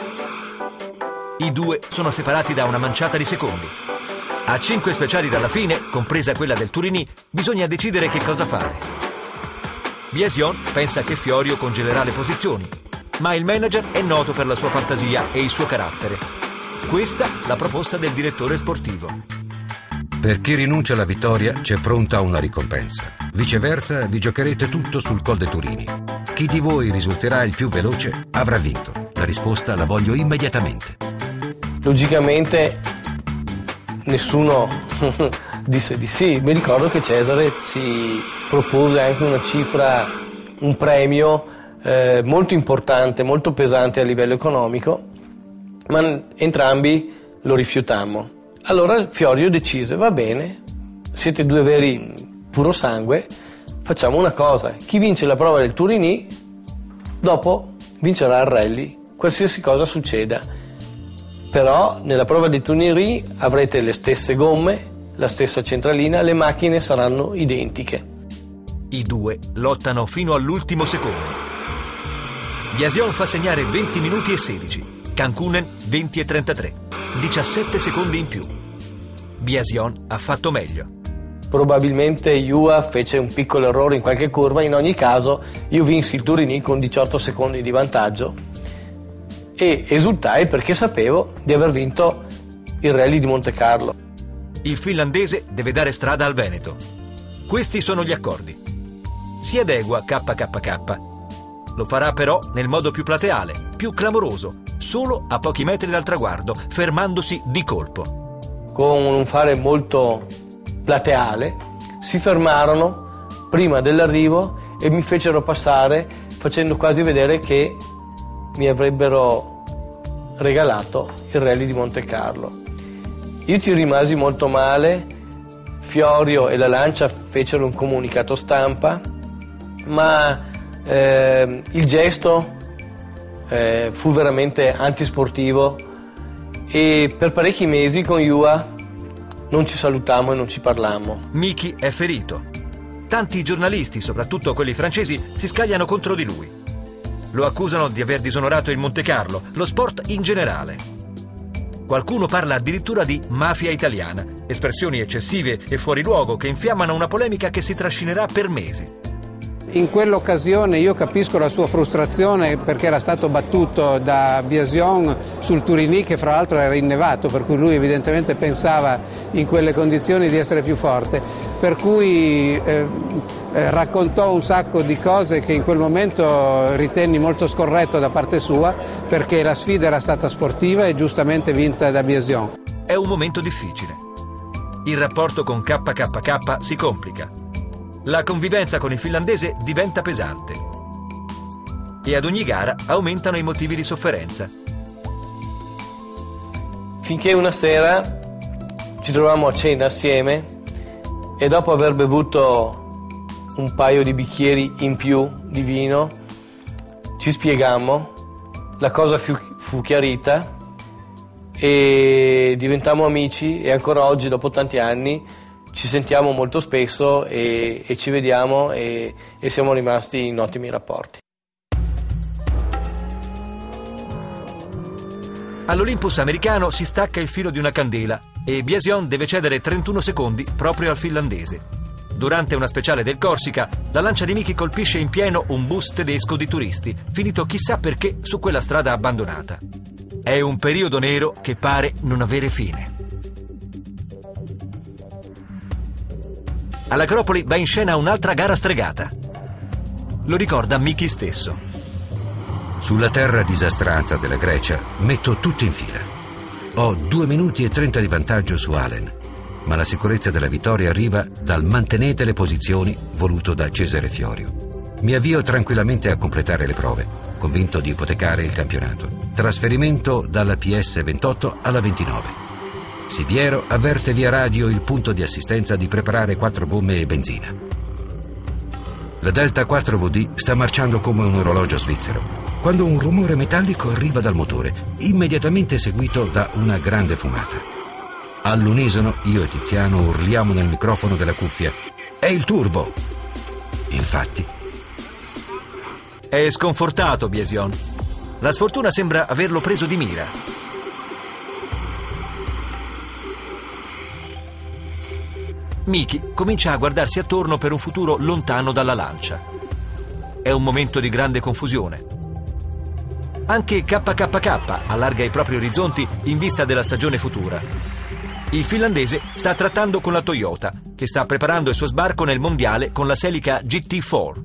I due sono separati da una manciata di secondi. A 5 speciali dalla fine, compresa quella del Turini, bisogna decidere che cosa fare. Biasion pensa che Fiorio congelerà le posizioni, ma il manager è noto per la sua fantasia e il suo carattere. Questa la proposta del direttore sportivo. Per chi rinuncia alla vittoria c'è pronta una ricompensa. Viceversa, vi giocherete tutto sul Col dei Turini. Chi di voi risulterà il più veloce avrà vinto. La risposta la voglio immediatamente. Logicamente nessuno disse di sì. Mi ricordo che Cesare si propose anche una cifra, un premio molto importante, molto pesante a livello economico, ma entrambi lo rifiutammo. Allora Fiorio decise, va bene, siete due veri puro sangue, facciamo una cosa, chi vince la prova del Turini dopo vincerà il rally, qualsiasi cosa succeda. Però nella prova di Turini avrete le stesse gomme, la stessa centralina, le macchine saranno identiche. I due lottano fino all'ultimo secondo. Biasion fa segnare 20 minuti e 16, Kankkunen 20 e 33, 17 secondi in più. Biasion ha fatto meglio. Probabilmente Juha fece un piccolo errore in qualche curva, in ogni caso io vinsi il Turini con 18 secondi di vantaggio e esultai perché sapevo di aver vinto il Rally di Monte Carlo. Il finlandese deve dare strada al Veneto. Questi sono gli accordi. Si adegua KKK. Lo farà però nel modo più plateale, più clamoroso, solo a pochi metri dal traguardo, fermandosi di colpo. Con un fare molto plateale si fermarono prima dell'arrivo e mi fecero passare, facendo quasi vedere che mi avrebbero regalato il Rally di Monte Carlo. Io ci rimasi molto male. Fiorio e la Lancia fecero un comunicato stampa, ma il gesto fu veramente antisportivo e per parecchi mesi con Juha non ci salutammo e non ci parlammo. Miki è ferito. Tanti giornalisti, soprattutto quelli francesi, si scagliano contro di lui. Lo accusano di aver disonorato il Monte Carlo, lo sport in generale. Qualcuno parla addirittura di mafia italiana, espressioni eccessive e fuori luogo che infiammano una polemica che si trascinerà per mesi. In quell'occasione io capisco la sua frustrazione perché era stato battuto da Biasion sul Turini, che fra l'altro era innevato, per cui lui evidentemente pensava in quelle condizioni di essere più forte, per cui raccontò un sacco di cose che in quel momento ritenni molto scorretto da parte sua, perché la sfida era stata sportiva e giustamente vinta da Biasion. È un momento difficile. Il rapporto con KKK si complica. La convivenza con il finlandese diventa pesante e ad ogni gara aumentano i motivi di sofferenza. Finché una sera ci trovammo a cena assieme e dopo aver bevuto un paio di bicchieri in più di vino ci spiegammo, la cosa fu chiarita e diventammo amici e ancora oggi, dopo tanti anni, ci sentiamo molto spesso e ci vediamo e siamo rimasti in ottimi rapporti. All'Olympus americano si stacca il filo di una candela e Biasion deve cedere 31 secondi proprio al finlandese. Durante una speciale del Corsica, la Lancia di Miki colpisce in pieno un bus tedesco di turisti, finito chissà perché su quella strada abbandonata. È un periodo nero che pare non avere fine. All'Acropoli va in scena un'altra gara stregata. Lo ricorda Miki stesso. Sulla terra disastrata della Grecia metto tutto in fila. Ho 2 minuti e 30 di vantaggio su Allen, ma la sicurezza della vittoria arriva dal mantenete le posizioni voluto da Cesare Fiorio. Mi avvio tranquillamente a completare le prove, convinto di ipotecare il campionato. Trasferimento dalla PS 28 alla 29. Siviero avverte via radio il punto di assistenza di preparare 4 gomme e benzina. La Delta 4VD sta marciando come un orologio svizzero, quando un rumore metallico arriva dal motore, immediatamente seguito da una grande fumata. All'unisono io e Tiziano urliamo nel microfono della cuffia: «È il turbo!» Infatti... È sconfortato Biasion. La sfortuna sembra averlo preso di mira. Miki comincia a guardarsi attorno per un futuro lontano dalla Lancia. È un momento di grande confusione. Anche KKK allarga i propri orizzonti in vista della stagione futura. Il finlandese sta trattando con la Toyota, che sta preparando il suo sbarco nel mondiale con la Celica GT4.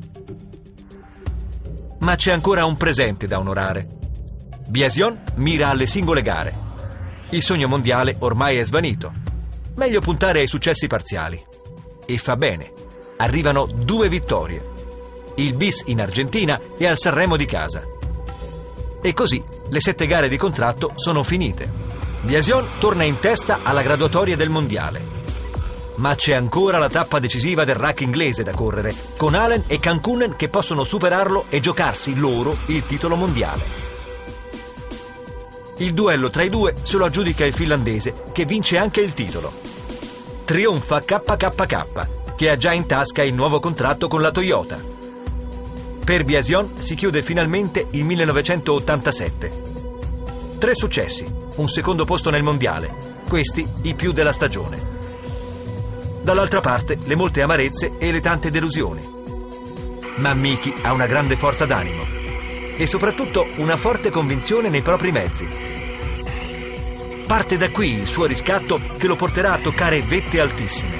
Ma c'è ancora un presente da onorare. Biasion mira alle singole gare. Il sogno mondiale ormai è svanito. Meglio puntare ai successi parziali. E fa bene. Arrivano 2 vittorie. Il bis in Argentina e al Sanremo di casa. E così le 7 gare di contratto sono finite. Biasion torna in testa alla graduatoria del mondiale. Ma c'è ancora la tappa decisiva del rack inglese da correre, con Allen e Kankkunen che possono superarlo e giocarsi loro il titolo mondiale. Il duello tra i due se lo aggiudica il finlandese, che vince anche il titolo. Trionfa KKK, che ha già in tasca il nuovo contratto con la Toyota. Per Biasion si chiude finalmente il 1987. 3 successi, un secondo posto nel mondiale, questi i più della stagione. Dall'altra parte le molte amarezze e le tante delusioni. Ma Miki ha una grande forza d'animo e soprattutto una forte convinzione nei propri mezzi. Parte da qui il suo riscatto che lo porterà a toccare vette altissime.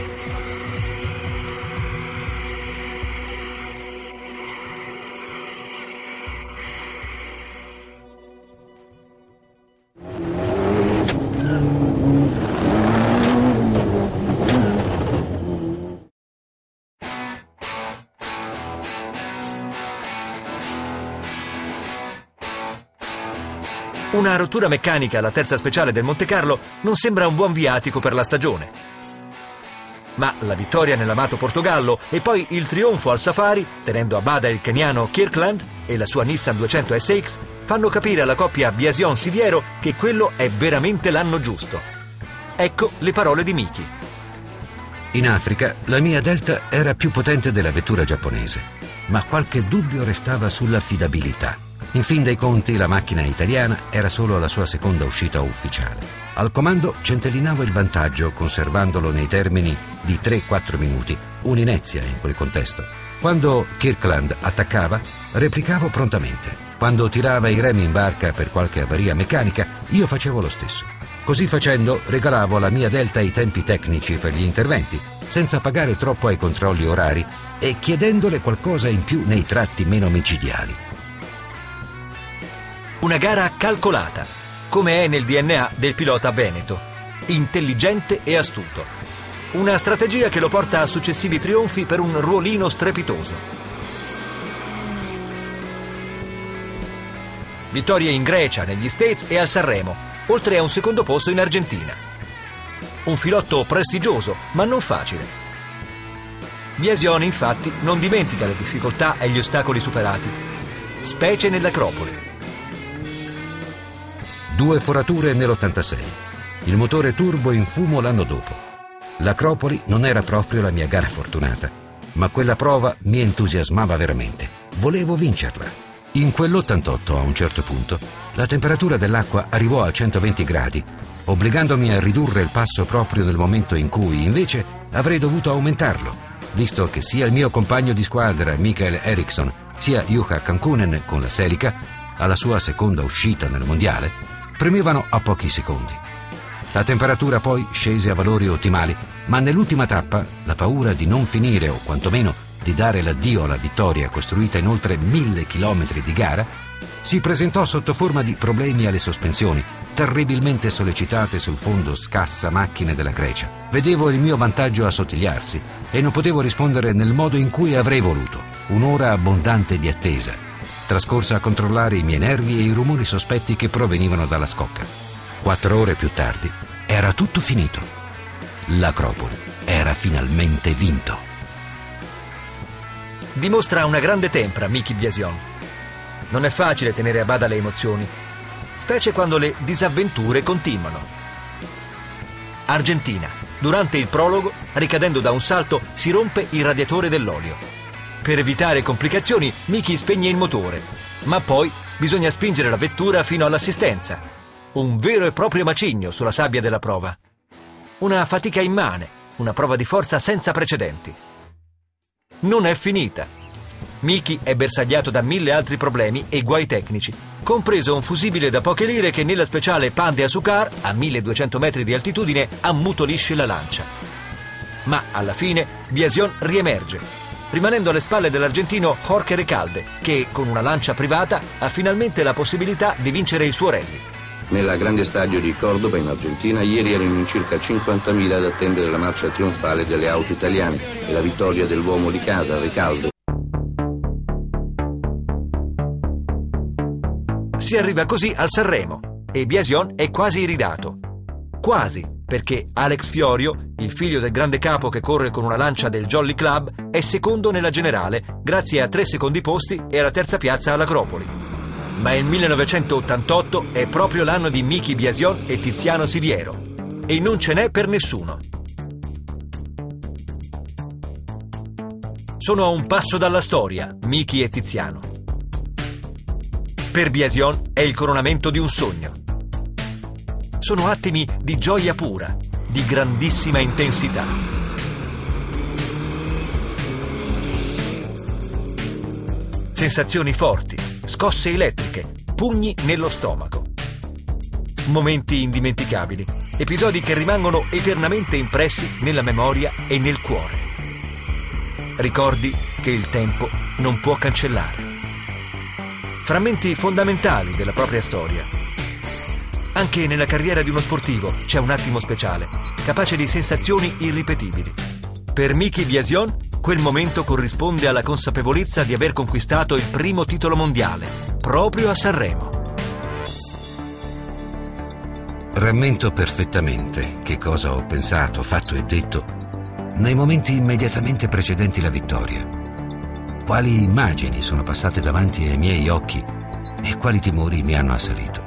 Una rottura meccanica alla terza speciale del Montecarlo non sembra un buon viatico per la stagione. Ma la vittoria nell'amato Portogallo e poi il trionfo al Safari, tenendo a bada il keniano Kirkland e la sua Nissan 200 SX, fanno capire alla coppia Biasion-Siviero che quello è veramente l'anno giusto. Ecco le parole di Miki. In Africa la mia Delta era più potente della vettura giapponese, ma qualche dubbio restava sull'affidabilità. In fin dei conti la macchina italiana era solo la sua seconda uscita ufficiale. Al comando centellinavo il vantaggio conservandolo nei termini di 3-4 minuti, un'inezia in quel contesto. Quando Kirkland attaccava, replicavo prontamente. Quando tirava i remi in barca per qualche avaria meccanica, io facevo lo stesso. Così facendo regalavo alla mia Delta i tempi tecnici per gli interventi, senza pagare troppo ai controlli orari e chiedendole qualcosa in più nei tratti meno micidiali. Una gara calcolata, come è nel DNA del pilota veneto, intelligente e astuto. Una strategia che lo porta a successivi trionfi per un ruolino strepitoso. Vittorie in Grecia, negli States e al Sanremo, oltre a un secondo posto in Argentina. Un filotto prestigioso, ma non facile. Biasion, infatti, non dimentica le difficoltà e gli ostacoli superati, specie nell'Acropoli. 2 forature nell'86. Il motore turbo in fumo l'anno dopo. L'Acropoli non era proprio la mia gara fortunata, ma quella prova mi entusiasmava veramente. Volevo vincerla. In quell'88, a un certo punto, la temperatura dell'acqua arrivò a 120 gradi, obbligandomi a ridurre il passo proprio nel momento in cui, invece, avrei dovuto aumentarlo, visto che sia il mio compagno di squadra, Michael Eriksson, sia Juha Kankkunen con la Celica, alla sua seconda uscita nel mondiale, premevano a pochi secondi. La temperatura poi scese a valori ottimali, ma nell'ultima tappa la paura di non finire o quantomeno di dare l'addio alla vittoria costruita in oltre 1000 chilometri di gara si presentò sotto forma di problemi alle sospensioni, terribilmente sollecitate sul fondo scassa macchine della Grecia. Vedevo il mio vantaggio assottigliarsi e non potevo rispondere nel modo in cui avrei voluto. Un'ora abbondante di attesa, trascorsa a controllare i miei nervi e i rumori sospetti che provenivano dalla scocca. 4 ore più tardi era tutto finito. L'Acropoli era finalmente vinto. Dimostra una grande tempra Miki Biasion. Non è facile tenere a bada le emozioni, specie quando le disavventure continuano. Argentina. Durante il prologo, ricadendo da un salto, si rompe il radiatore dell'olio. Per evitare complicazioni, Miki spegne il motore, ma poi bisogna spingere la vettura fino all'assistenza. Un vero e proprio macigno sulla sabbia della prova. Una fatica immane, una prova di forza senza precedenti. Non è finita. Miki è bersagliato da 1000 altri problemi e guai tecnici, compreso un fusibile da poche lire che nella speciale Pan de Azucar, a 1200 metri di altitudine, ammutolisce la lancia. Ma alla fine Biasion riemerge, rimanendo alle spalle dell'argentino Jorge Recalde, che con una lancia privata ha finalmente la possibilità di vincere il suo rally. Nella grande stadio di Cordoba in Argentina ieri erano in circa 50.000 ad attendere la marcia trionfale delle auto italiane e la vittoria dell'uomo di casa, Recalde. Si arriva così al Sanremo e Biasion è quasi iridato. Quasi, perché Alex Fiorio, il figlio del grande capo che corre con una lancia del Jolly Club, è secondo nella generale grazie a 3 secondi posti e alla terza piazza all'Acropoli. Ma il 1988 è proprio l'anno di Miki Biasion e Tiziano Siviero e non ce n'è per nessuno. sono a un passo dalla storia, Miki e Tiziano. Per Biasion è il coronamento di un sogno. Sono attimi di gioia pura, di grandissima intensità. Sensazioni forti, scosse elettriche, pugni nello stomaco. Momenti indimenticabili, episodi che rimangono eternamente impressi nella memoria e nel cuore. Ricordi che il tempo non può cancellare. Frammenti fondamentali della propria storia. Anche nella carriera di uno sportivo c'è un attimo speciale, capace di sensazioni irripetibili. Per Miki Biasion, quel momento corrisponde alla consapevolezza di aver conquistato il primo titolo mondiale, proprio a Sanremo. Rammento perfettamente che cosa ho pensato, fatto e detto nei momenti immediatamente precedenti la vittoria. Quali immagini sono passate davanti ai miei occhi e quali timori mi hanno assalito.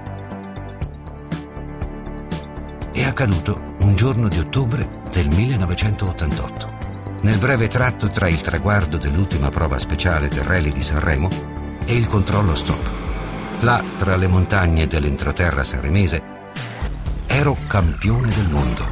È accaduto un giorno di ottobre del 1988. Nel breve tratto tra il traguardo dell'ultima prova speciale del Rally di Sanremo e il controllo stop. Là, tra le montagne dell'entroterra sanremese, ero campione del mondo.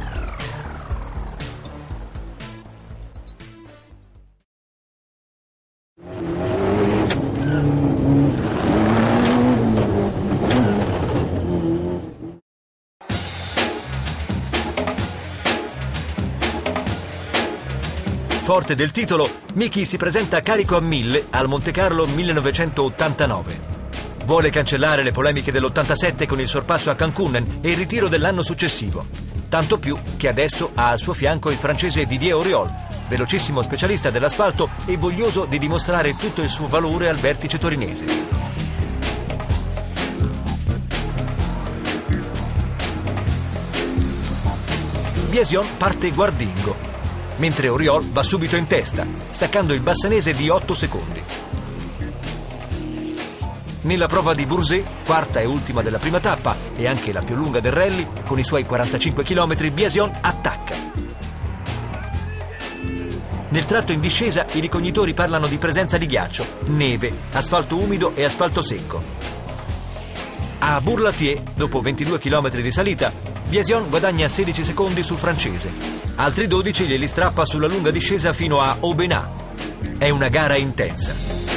Forte del titolo, Miki si presenta carico a 1000 al Montecarlo 1989. Vuole cancellare le polemiche dell'87 con il sorpasso a Cancun e il ritiro dell'anno successivo. Tanto più che adesso ha al suo fianco il francese Didier Auriol, velocissimo specialista dell'asfalto e voglioso di dimostrare tutto il suo valore al vertice torinese. Biasion parte guardingo, mentre Auriol va subito in testa, staccando il bassanese di 8 secondi. Nella prova di Bourset, quarta e ultima della prima tappa e anche la più lunga del rally, con i suoi 45 km, Biasion attacca. Nel tratto in discesa i ricognitori parlano di presenza di ghiaccio, neve, asfalto umido e asfalto secco. A Bourlatier, dopo 22 km di salita, Biasion guadagna 16 secondi sul francese. Altri 12 glieli strappa sulla lunga discesa fino a Aubenas. È una gara intensa.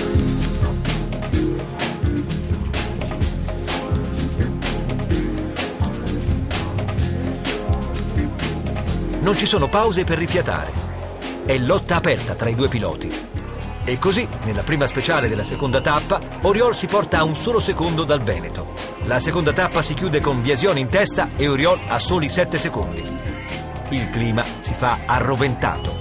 Non ci sono pause per rifiatare. È lotta aperta tra i due piloti. E così, nella prima speciale della seconda tappa, Auriol si porta a un solo secondo dal Veneto. La seconda tappa si chiude con Biasion in testa e Auriol a soli 7 secondi. Il clima si fa arroventato.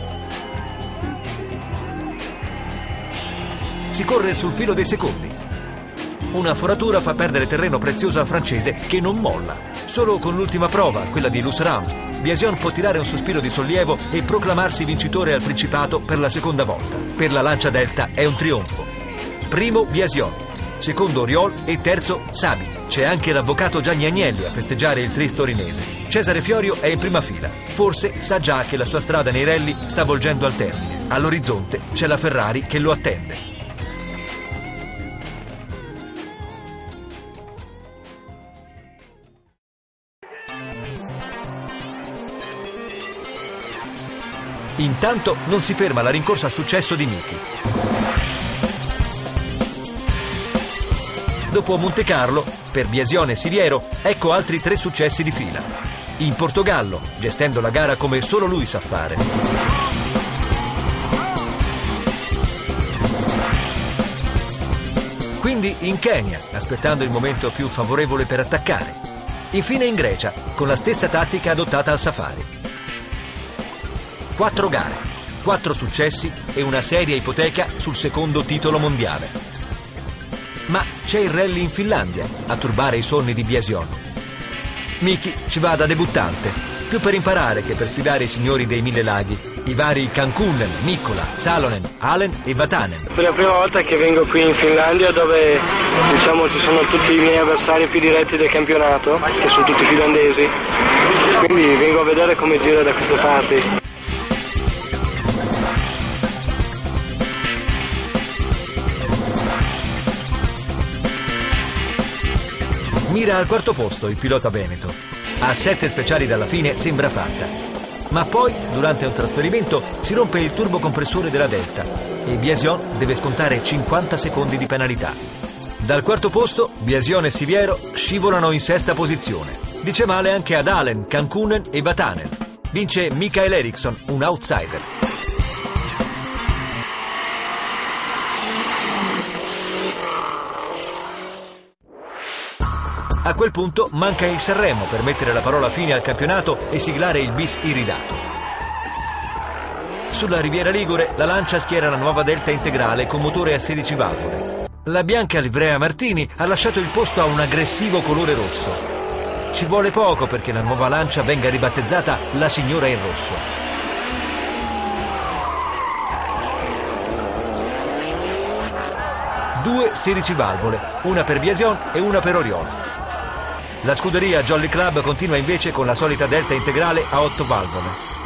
Si corre sul filo dei secondi. Una foratura fa perdere terreno prezioso al francese che non molla. Solo con l'ultima prova, quella di Lucéram, Biasion può tirare un sospiro di sollievo e proclamarsi vincitore al Principato per la seconda volta. Per la Lancia Delta è un trionfo. Primo Biasion, secondo Auriol e terzo Sabi. C'è anche l'avvocato Gianni Agnelli a festeggiare il tris torinese. Cesare Fiorio è in prima fila. Forse sa già che la sua strada nei rally sta volgendo al termine. All'orizzonte c'è la Ferrari che lo attende. Intanto non si ferma la rincorsa a successo di Miki. Dopo Montecarlo, per Biasion e Siviero, ecco altri 3 successi di fila. In Portogallo, gestendo la gara come solo lui sa fare. Quindi in Kenya, aspettando il momento più favorevole per attaccare. Infine in Grecia, con la stessa tattica adottata al Safari. 4 gare, 4 successi e una seria ipoteca sul secondo titolo mondiale. Ma c'è il rally in Finlandia a turbare i sogni di Biasion. Miki ci va da debuttante, più per imparare che per sfidare i signori dei 1000 laghi, i vari Cancunen, Mikkola, Salonen, Alen e Vatanen. È la prima volta che vengo qui in Finlandia dove ci sono tutti i miei avversari più diretti del campionato, che sono tutti finlandesi, quindi vengo a vedere come gira da queste parti. Mira al quarto posto il pilota veneto. A 7 speciali dalla fine sembra fatta. Ma poi, durante un trasferimento, si rompe il turbocompressore della Delta e Biasion deve scontare 50 secondi di penalità. Dal quarto posto, Biasion e Siviero scivolano in sesta posizione. Dice male anche ad Allen, Cancunen e Vatanen. Vince Michael Eriksson, un outsider. A quel punto manca il Sanremo per mettere la parola fine al campionato e siglare il bis iridato. Sulla Riviera Ligure la Lancia schiera la nuova Delta integrale con motore a 16 valvole. La bianca livrea Martini ha lasciato il posto a un aggressivo colore rosso. Ci vuole poco perché la nuova Lancia venga ribattezzata la Signora in Rosso. Due 16 valvole, una per Biasion e una per Oriol. La scuderia Jolly Club continua invece con la solita Delta integrale a 8 valvole.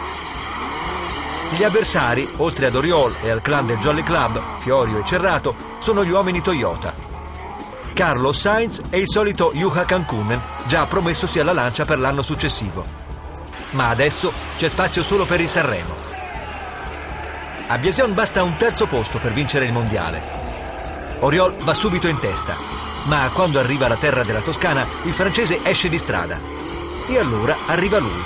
Gli avversari, oltre ad Oriol e al clan del Jolly Club, Fiorio e Cerrato, sono gli uomini Toyota. Carlos Sainz e il solito Juha Cancunen, già promessosi alla Lancia per l'anno successivo. Ma adesso c'è spazio solo per il Sanremo. A Biasion basta un terzo posto per vincere il mondiale. Oriol va subito in testa. Ma quando arriva alla terra della Toscana, il francese esce di strada. E allora arriva lui.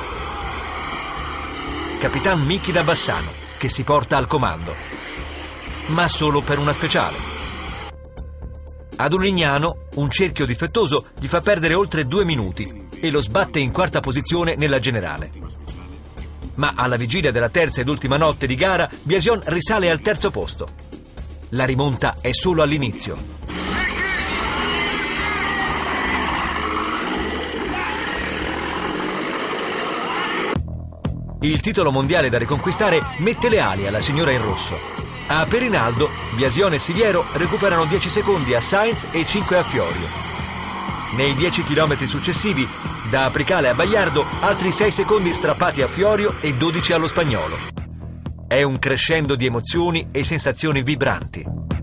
Capitan Michi da Bassano, che si porta al comando. Ma solo per una speciale. Ad un Lignano, un cerchio difettoso gli fa perdere oltre 2 minuti e lo sbatte in quarta posizione nella generale. Ma alla vigilia della terza ed ultima notte di gara, Biasion risale al terzo posto. La rimonta è solo all'inizio. Il titolo mondiale da riconquistare mette le ali alla Signora in Rosso. A Perinaldo, Biasion e Siviero recuperano 10 secondi a Sainz e 5 a Fiorio. Nei 10 chilometri successivi, da Apricale a Bagliardo, altri 6 secondi strappati a Fiorio e 12 allo Spagnolo. È un crescendo di emozioni e sensazioni vibranti.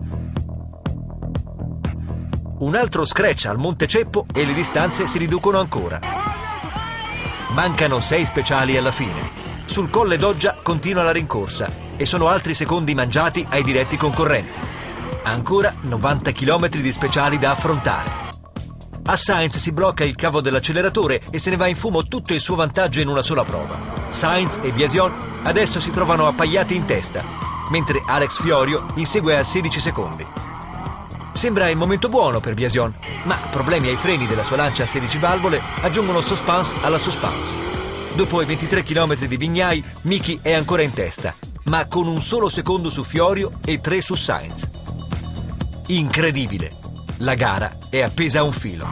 Un altro scratch al Monte Ceppo e le distanze si riducono ancora. Mancano 6 speciali alla fine. Sul Colle d'Oggia continua la rincorsa e sono altri secondi mangiati ai diretti concorrenti. Ancora 90 km di speciali da affrontare. A Sainz si blocca il cavo dell'acceleratore e se ne va in fumo tutto il suo vantaggio in una sola prova. Sainz e Biasion adesso si trovano appaiati in testa, mentre Alex Fiorio insegue a 16 secondi. Sembra il momento buono per Biasion, ma problemi ai freni della sua Lancia a 16 valvole aggiungono suspense alla suspense. Dopo i 23 km di Vignai, Michi è ancora in testa, ma con un solo secondo su Fiorio e 3 su Sainz. Incredibile! La gara è appesa a un filo.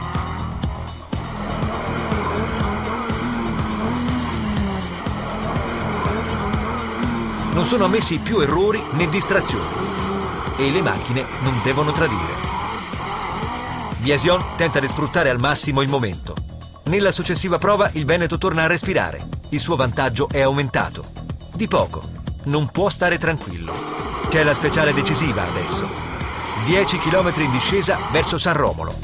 Non sono ammessi più errori né distrazioni e le macchine non devono tradire. Biasion tenta di sfruttare al massimo il momento. Nella successiva prova il Veneto torna a respirare. Il suo vantaggio è aumentato. Di poco. Non può stare tranquillo. C'è la speciale decisiva adesso. 10 km in discesa verso San Romolo.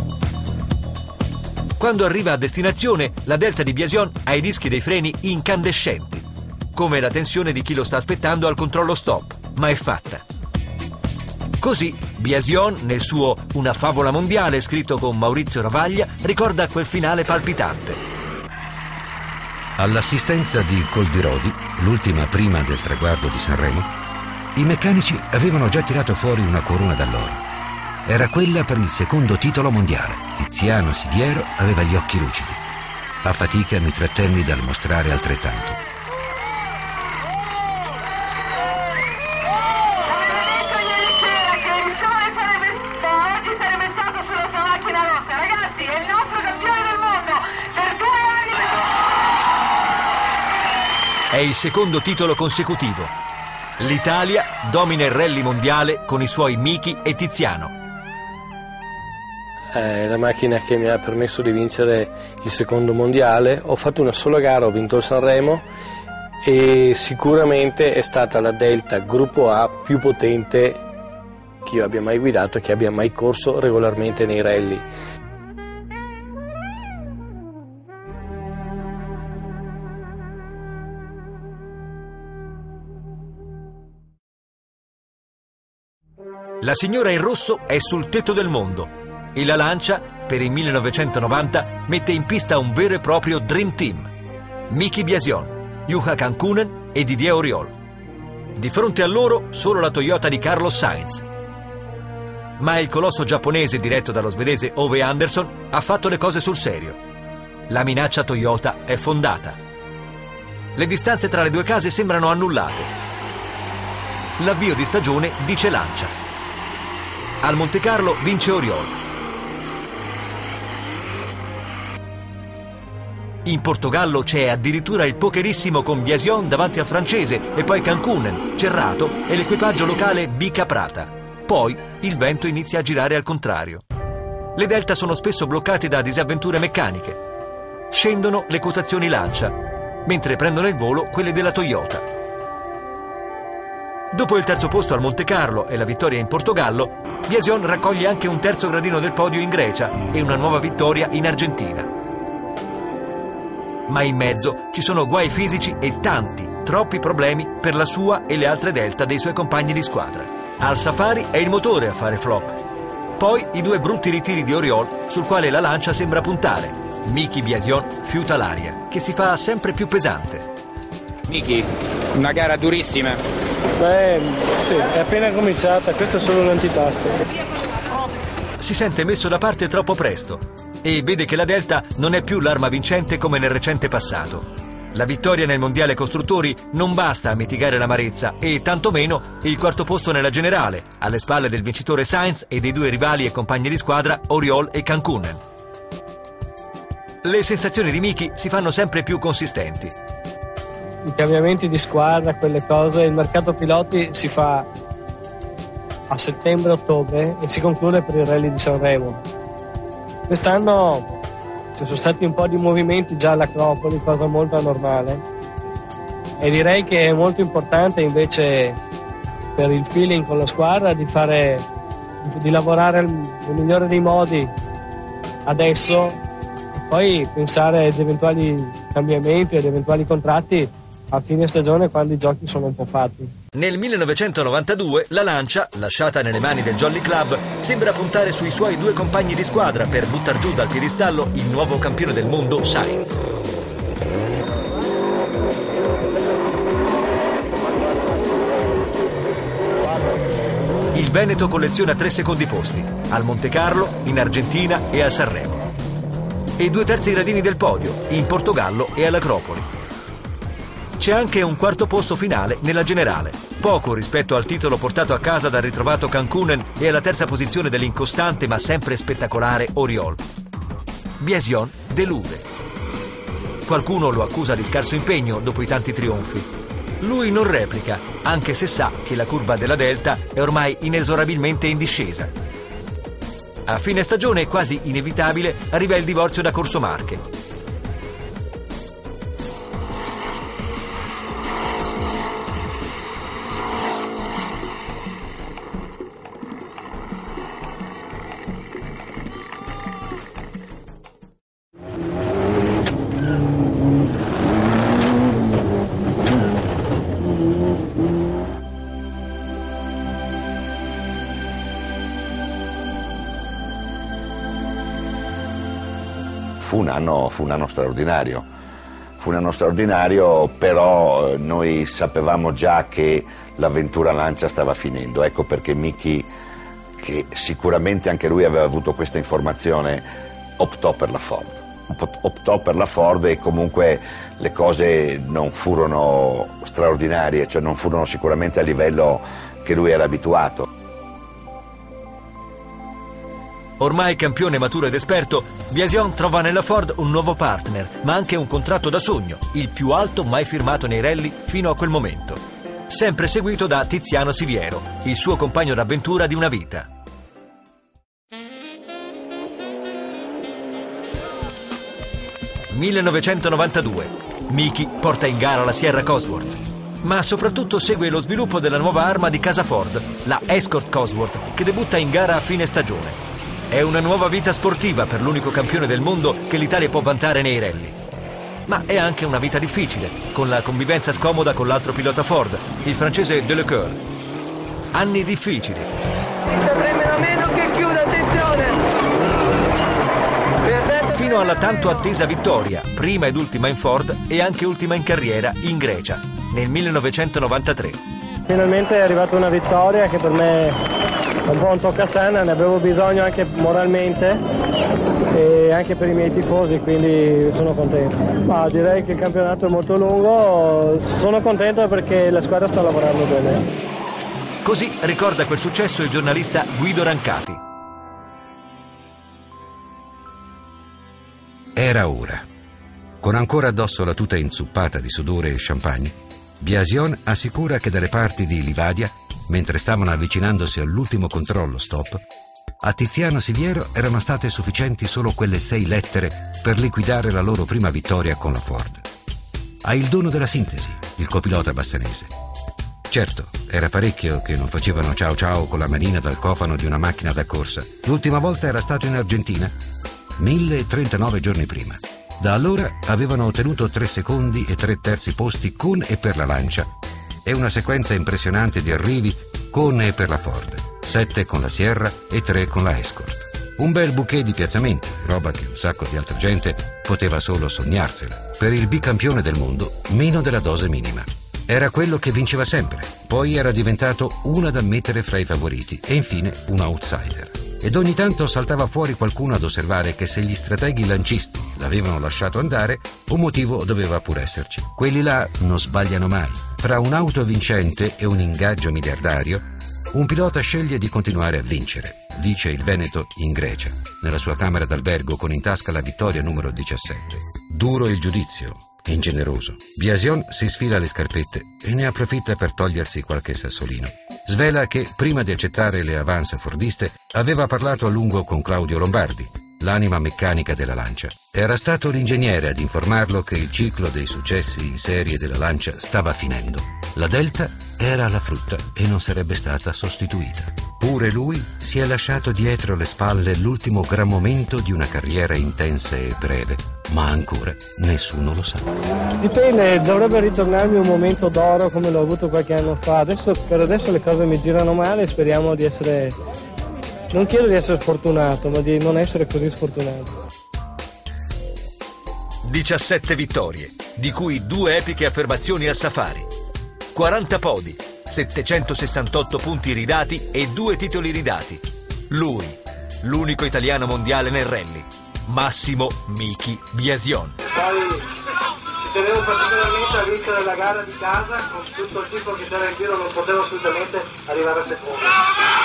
Quando arriva a destinazione, la Delta di Biasion ha i dischi dei freni incandescenti, come la tensione di chi lo sta aspettando al controllo stop, ma è fatta. Così Biasion, nel suo Una favola mondiale scritto con Maurizio Ravaglia, ricorda quel finale palpitante. All'assistenza di Coldirodi, l'ultima prima del traguardo di Sanremo, i meccanici avevano già tirato fuori una corona d'alloro. Era quella per il secondo titolo mondiale. Tiziano Siviero aveva gli occhi lucidi. A fatica mi trattenni dal mostrare altrettanto. È il secondo titolo consecutivo. L'Italia domina il rally mondiale con i suoi Michi e Tiziano. È la macchina che mi ha permesso di vincere il secondo mondiale. Ho fatto una sola gara, ho vinto il Sanremo e sicuramente è stata la Delta Gruppo A più potente che io abbia mai guidato e che abbia mai corso regolarmente nei rally. La signora in rosso è sul tetto del mondo e la Lancia, per il 1990, mette in pista un vero e proprio Dream Team. Miki Biasion, Juha Kankkunen e Didier Auriol. Di fronte a loro solo la Toyota di Carlos Sainz. Ma il colosso giapponese diretto dallo svedese Ove Anderson ha fatto le cose sul serio. La minaccia Toyota è fondata. Le distanze tra le due case sembrano annullate. L'avvio di stagione dice Lancia. Al Monte Carlo vince Auriol. In Portogallo c'è addirittura il pokerissimo con Biasion davanti al francese e poi Kankkunen, Cerrato e l'equipaggio locale Bica Prata. Poi il vento inizia a girare al contrario. Le delta sono spesso bloccate da disavventure meccaniche. Scendono le quotazioni Lancia, mentre prendono il volo quelle della Toyota. Dopo il terzo posto al Monte Carlo e la vittoria in Portogallo, Biasion raccoglie anche un terzo gradino del podio in Grecia e una nuova vittoria in Argentina. Ma in mezzo ci sono guai fisici e troppi problemi per la sua e le altre delta dei suoi compagni di squadra. Al Safari è il motore a fare flop. Poi i due brutti ritiri di Auriol sul quale la Lancia sembra puntare. Miki Biasion fiuta l'aria, che si fa sempre più pesante. Miki, una gara durissima. Sì, è appena cominciata, questo è solo l'antipasto. Si sente messo da parte troppo presto e vede che la Delta non è più l'arma vincente come nel recente passato. La vittoria nel mondiale costruttori non basta a mitigare l'amarezza e tantomeno il quarto posto nella generale, alle spalle del vincitore Sainz e dei due rivali e compagni di squadra Auriol e Kankkunen. Le sensazioni di Miki si fanno sempre più consistenti. I cambiamenti di squadra, quelle cose, il mercato piloti si fa a settembre-ottobre e si conclude per il Rally di Sanremo. Quest'anno ci sono stati un po' di movimenti già all'Acropoli, cosa molto anormale, e direi che è molto importante invece per il feeling con la squadra di lavorare nel migliore dei modi adesso e poi pensare ad eventuali cambiamenti, ad eventuali contratti a fine stagione quando i giochi sono un po' fatti. Nel 1992 la Lancia, lasciata nelle mani del Jolly Club, sembra puntare sui suoi due compagni di squadra per buttar giù dal piedistallo il nuovo campione del mondo Sainz. Il Veneto colleziona 3 secondi posti, al Monte Carlo, in Argentina e a Sanremo. E 2 terzi gradini del podio, in Portogallo e all'Acropoli. C'è anche un quarto posto finale nella generale, poco rispetto al titolo portato a casa dal ritrovato Kankkunen e alla terza posizione dell'incostante ma sempre spettacolare Auriol. Biasion delude. Qualcuno lo accusa di scarso impegno dopo i tanti trionfi. Lui non replica, anche se sa che la curva della Delta è ormai inesorabilmente in discesa. A fine stagione, quasi inevitabile, arriva il divorzio da Corso Marche. Fu un anno straordinario. Fu un anno straordinario, però noi sapevamo già che l'avventura Lancia stava finendo. Ecco perché Miki, che sicuramente anche lui aveva avuto questa informazione, optò per la Ford. E comunque le cose non furono straordinarie, cioè non furono sicuramente a livello che lui era abituato. Ormai campione maturo ed esperto, Biasion trova nella Ford un nuovo partner, ma anche un contratto da sogno, il più alto mai firmato nei rally fino a quel momento. Sempre seguito da Tiziano Siviero, il suo compagno d'avventura di una vita. (1992). Miki porta in gara la Sierra Cosworth, ma soprattutto segue lo sviluppo della nuova arma di casa Ford, la Escort Cosworth, che debutta in gara a fine stagione. È una nuova vita sportiva per l'unico campione del mondo che l'Italia può vantare nei rally. Ma è anche una vita difficile, con la convivenza scomoda con l'altro pilota Ford, il francese Delecoeur. Anni difficili. preme meno che chiude, attenzione! Fino alla tanto attesa vittoria, prima ed ultima in Ford e anche ultima in carriera in Grecia, nel 1993. Finalmente è arrivata una vittoria che per me è un po' un toccasana, ne avevo bisogno anche moralmente e anche per i miei tifosi, quindi sono contento. Ma direi che il campionato è molto lungo, sono contento perché la squadra sta lavorando bene. Così ricorda quel successo il giornalista Guido Rancati. Era ora. Con ancora addosso la tuta inzuppata di sudore e champagne, Biasion assicura che dalle parti di Livadia, mentre stavano avvicinandosi all'ultimo controllo stop, a Tiziano Siviero erano state sufficienti solo quelle 6 lettere per liquidare la loro prima vittoria con la Ford. Ha il dono della sintesi, il copilota bassanese. Certo, era parecchio che non facevano ciao ciao con la manina dal cofano di una macchina da corsa. L'ultima volta era stato in Argentina 1039 giorni prima. Da allora avevano ottenuto 3 secondi e 3 terzi posti con e per la Lancia e una sequenza impressionante di arrivi con e per la Ford, 7 con la Sierra e 3 con la Escort. Un bel bouquet di piazzamenti, roba che un sacco di altra gente poteva solo sognarsela. Per il bicampione del mondo, meno della dose minima. Era quello che vinceva sempre, poi era diventato una da mettere fra i favoriti e infine un outsider. Ed ogni tanto saltava fuori qualcuno ad osservare che se gli strateghi lancisti l'avevano lasciato andare, un motivo doveva pur esserci. Quelli là non sbagliano mai. Fra un'auto vincente e un ingaggio miliardario, un pilota sceglie di continuare a vincere, dice il Veneto in Grecia, nella sua camera d'albergo con in tasca la vittoria numero 17. Duro il giudizio, ingeneroso. Biasion si sfila le scarpette e ne approfitta per togliersi qualche sassolino. Svela che, prima di accettare le avance fordiste, aveva parlato a lungo con Claudio Lombardi, l'anima meccanica della Lancia. Era stato l'ingegnere ad informarlo che il ciclo dei successi in serie della Lancia stava finendo. La Delta era alla frutta e non sarebbe stata sostituita. Pure lui si è lasciato dietro le spalle l'ultimo gran momento di una carriera intensa e breve, ma ancora nessuno lo sa. Dipende, dovrebbe ritornarmi un momento d'oro come l'ho avuto qualche anno fa. Per adesso le cose mi girano male e speriamo di essere... Non chiedo di essere fortunato, ma di non essere così sfortunato. 17 vittorie, di cui 2 epiche affermazioni al Safari. 40 podi, 768 punti ridati e 2 titoli ridati. Lui, l'unico italiano mondiale nel rally, Massimo Miki Biasion. Poi ci tenevo particolarmente a vincere la gara di casa, con tutto il tifo che c'era in giro non potevo assolutamente arrivare a secondo.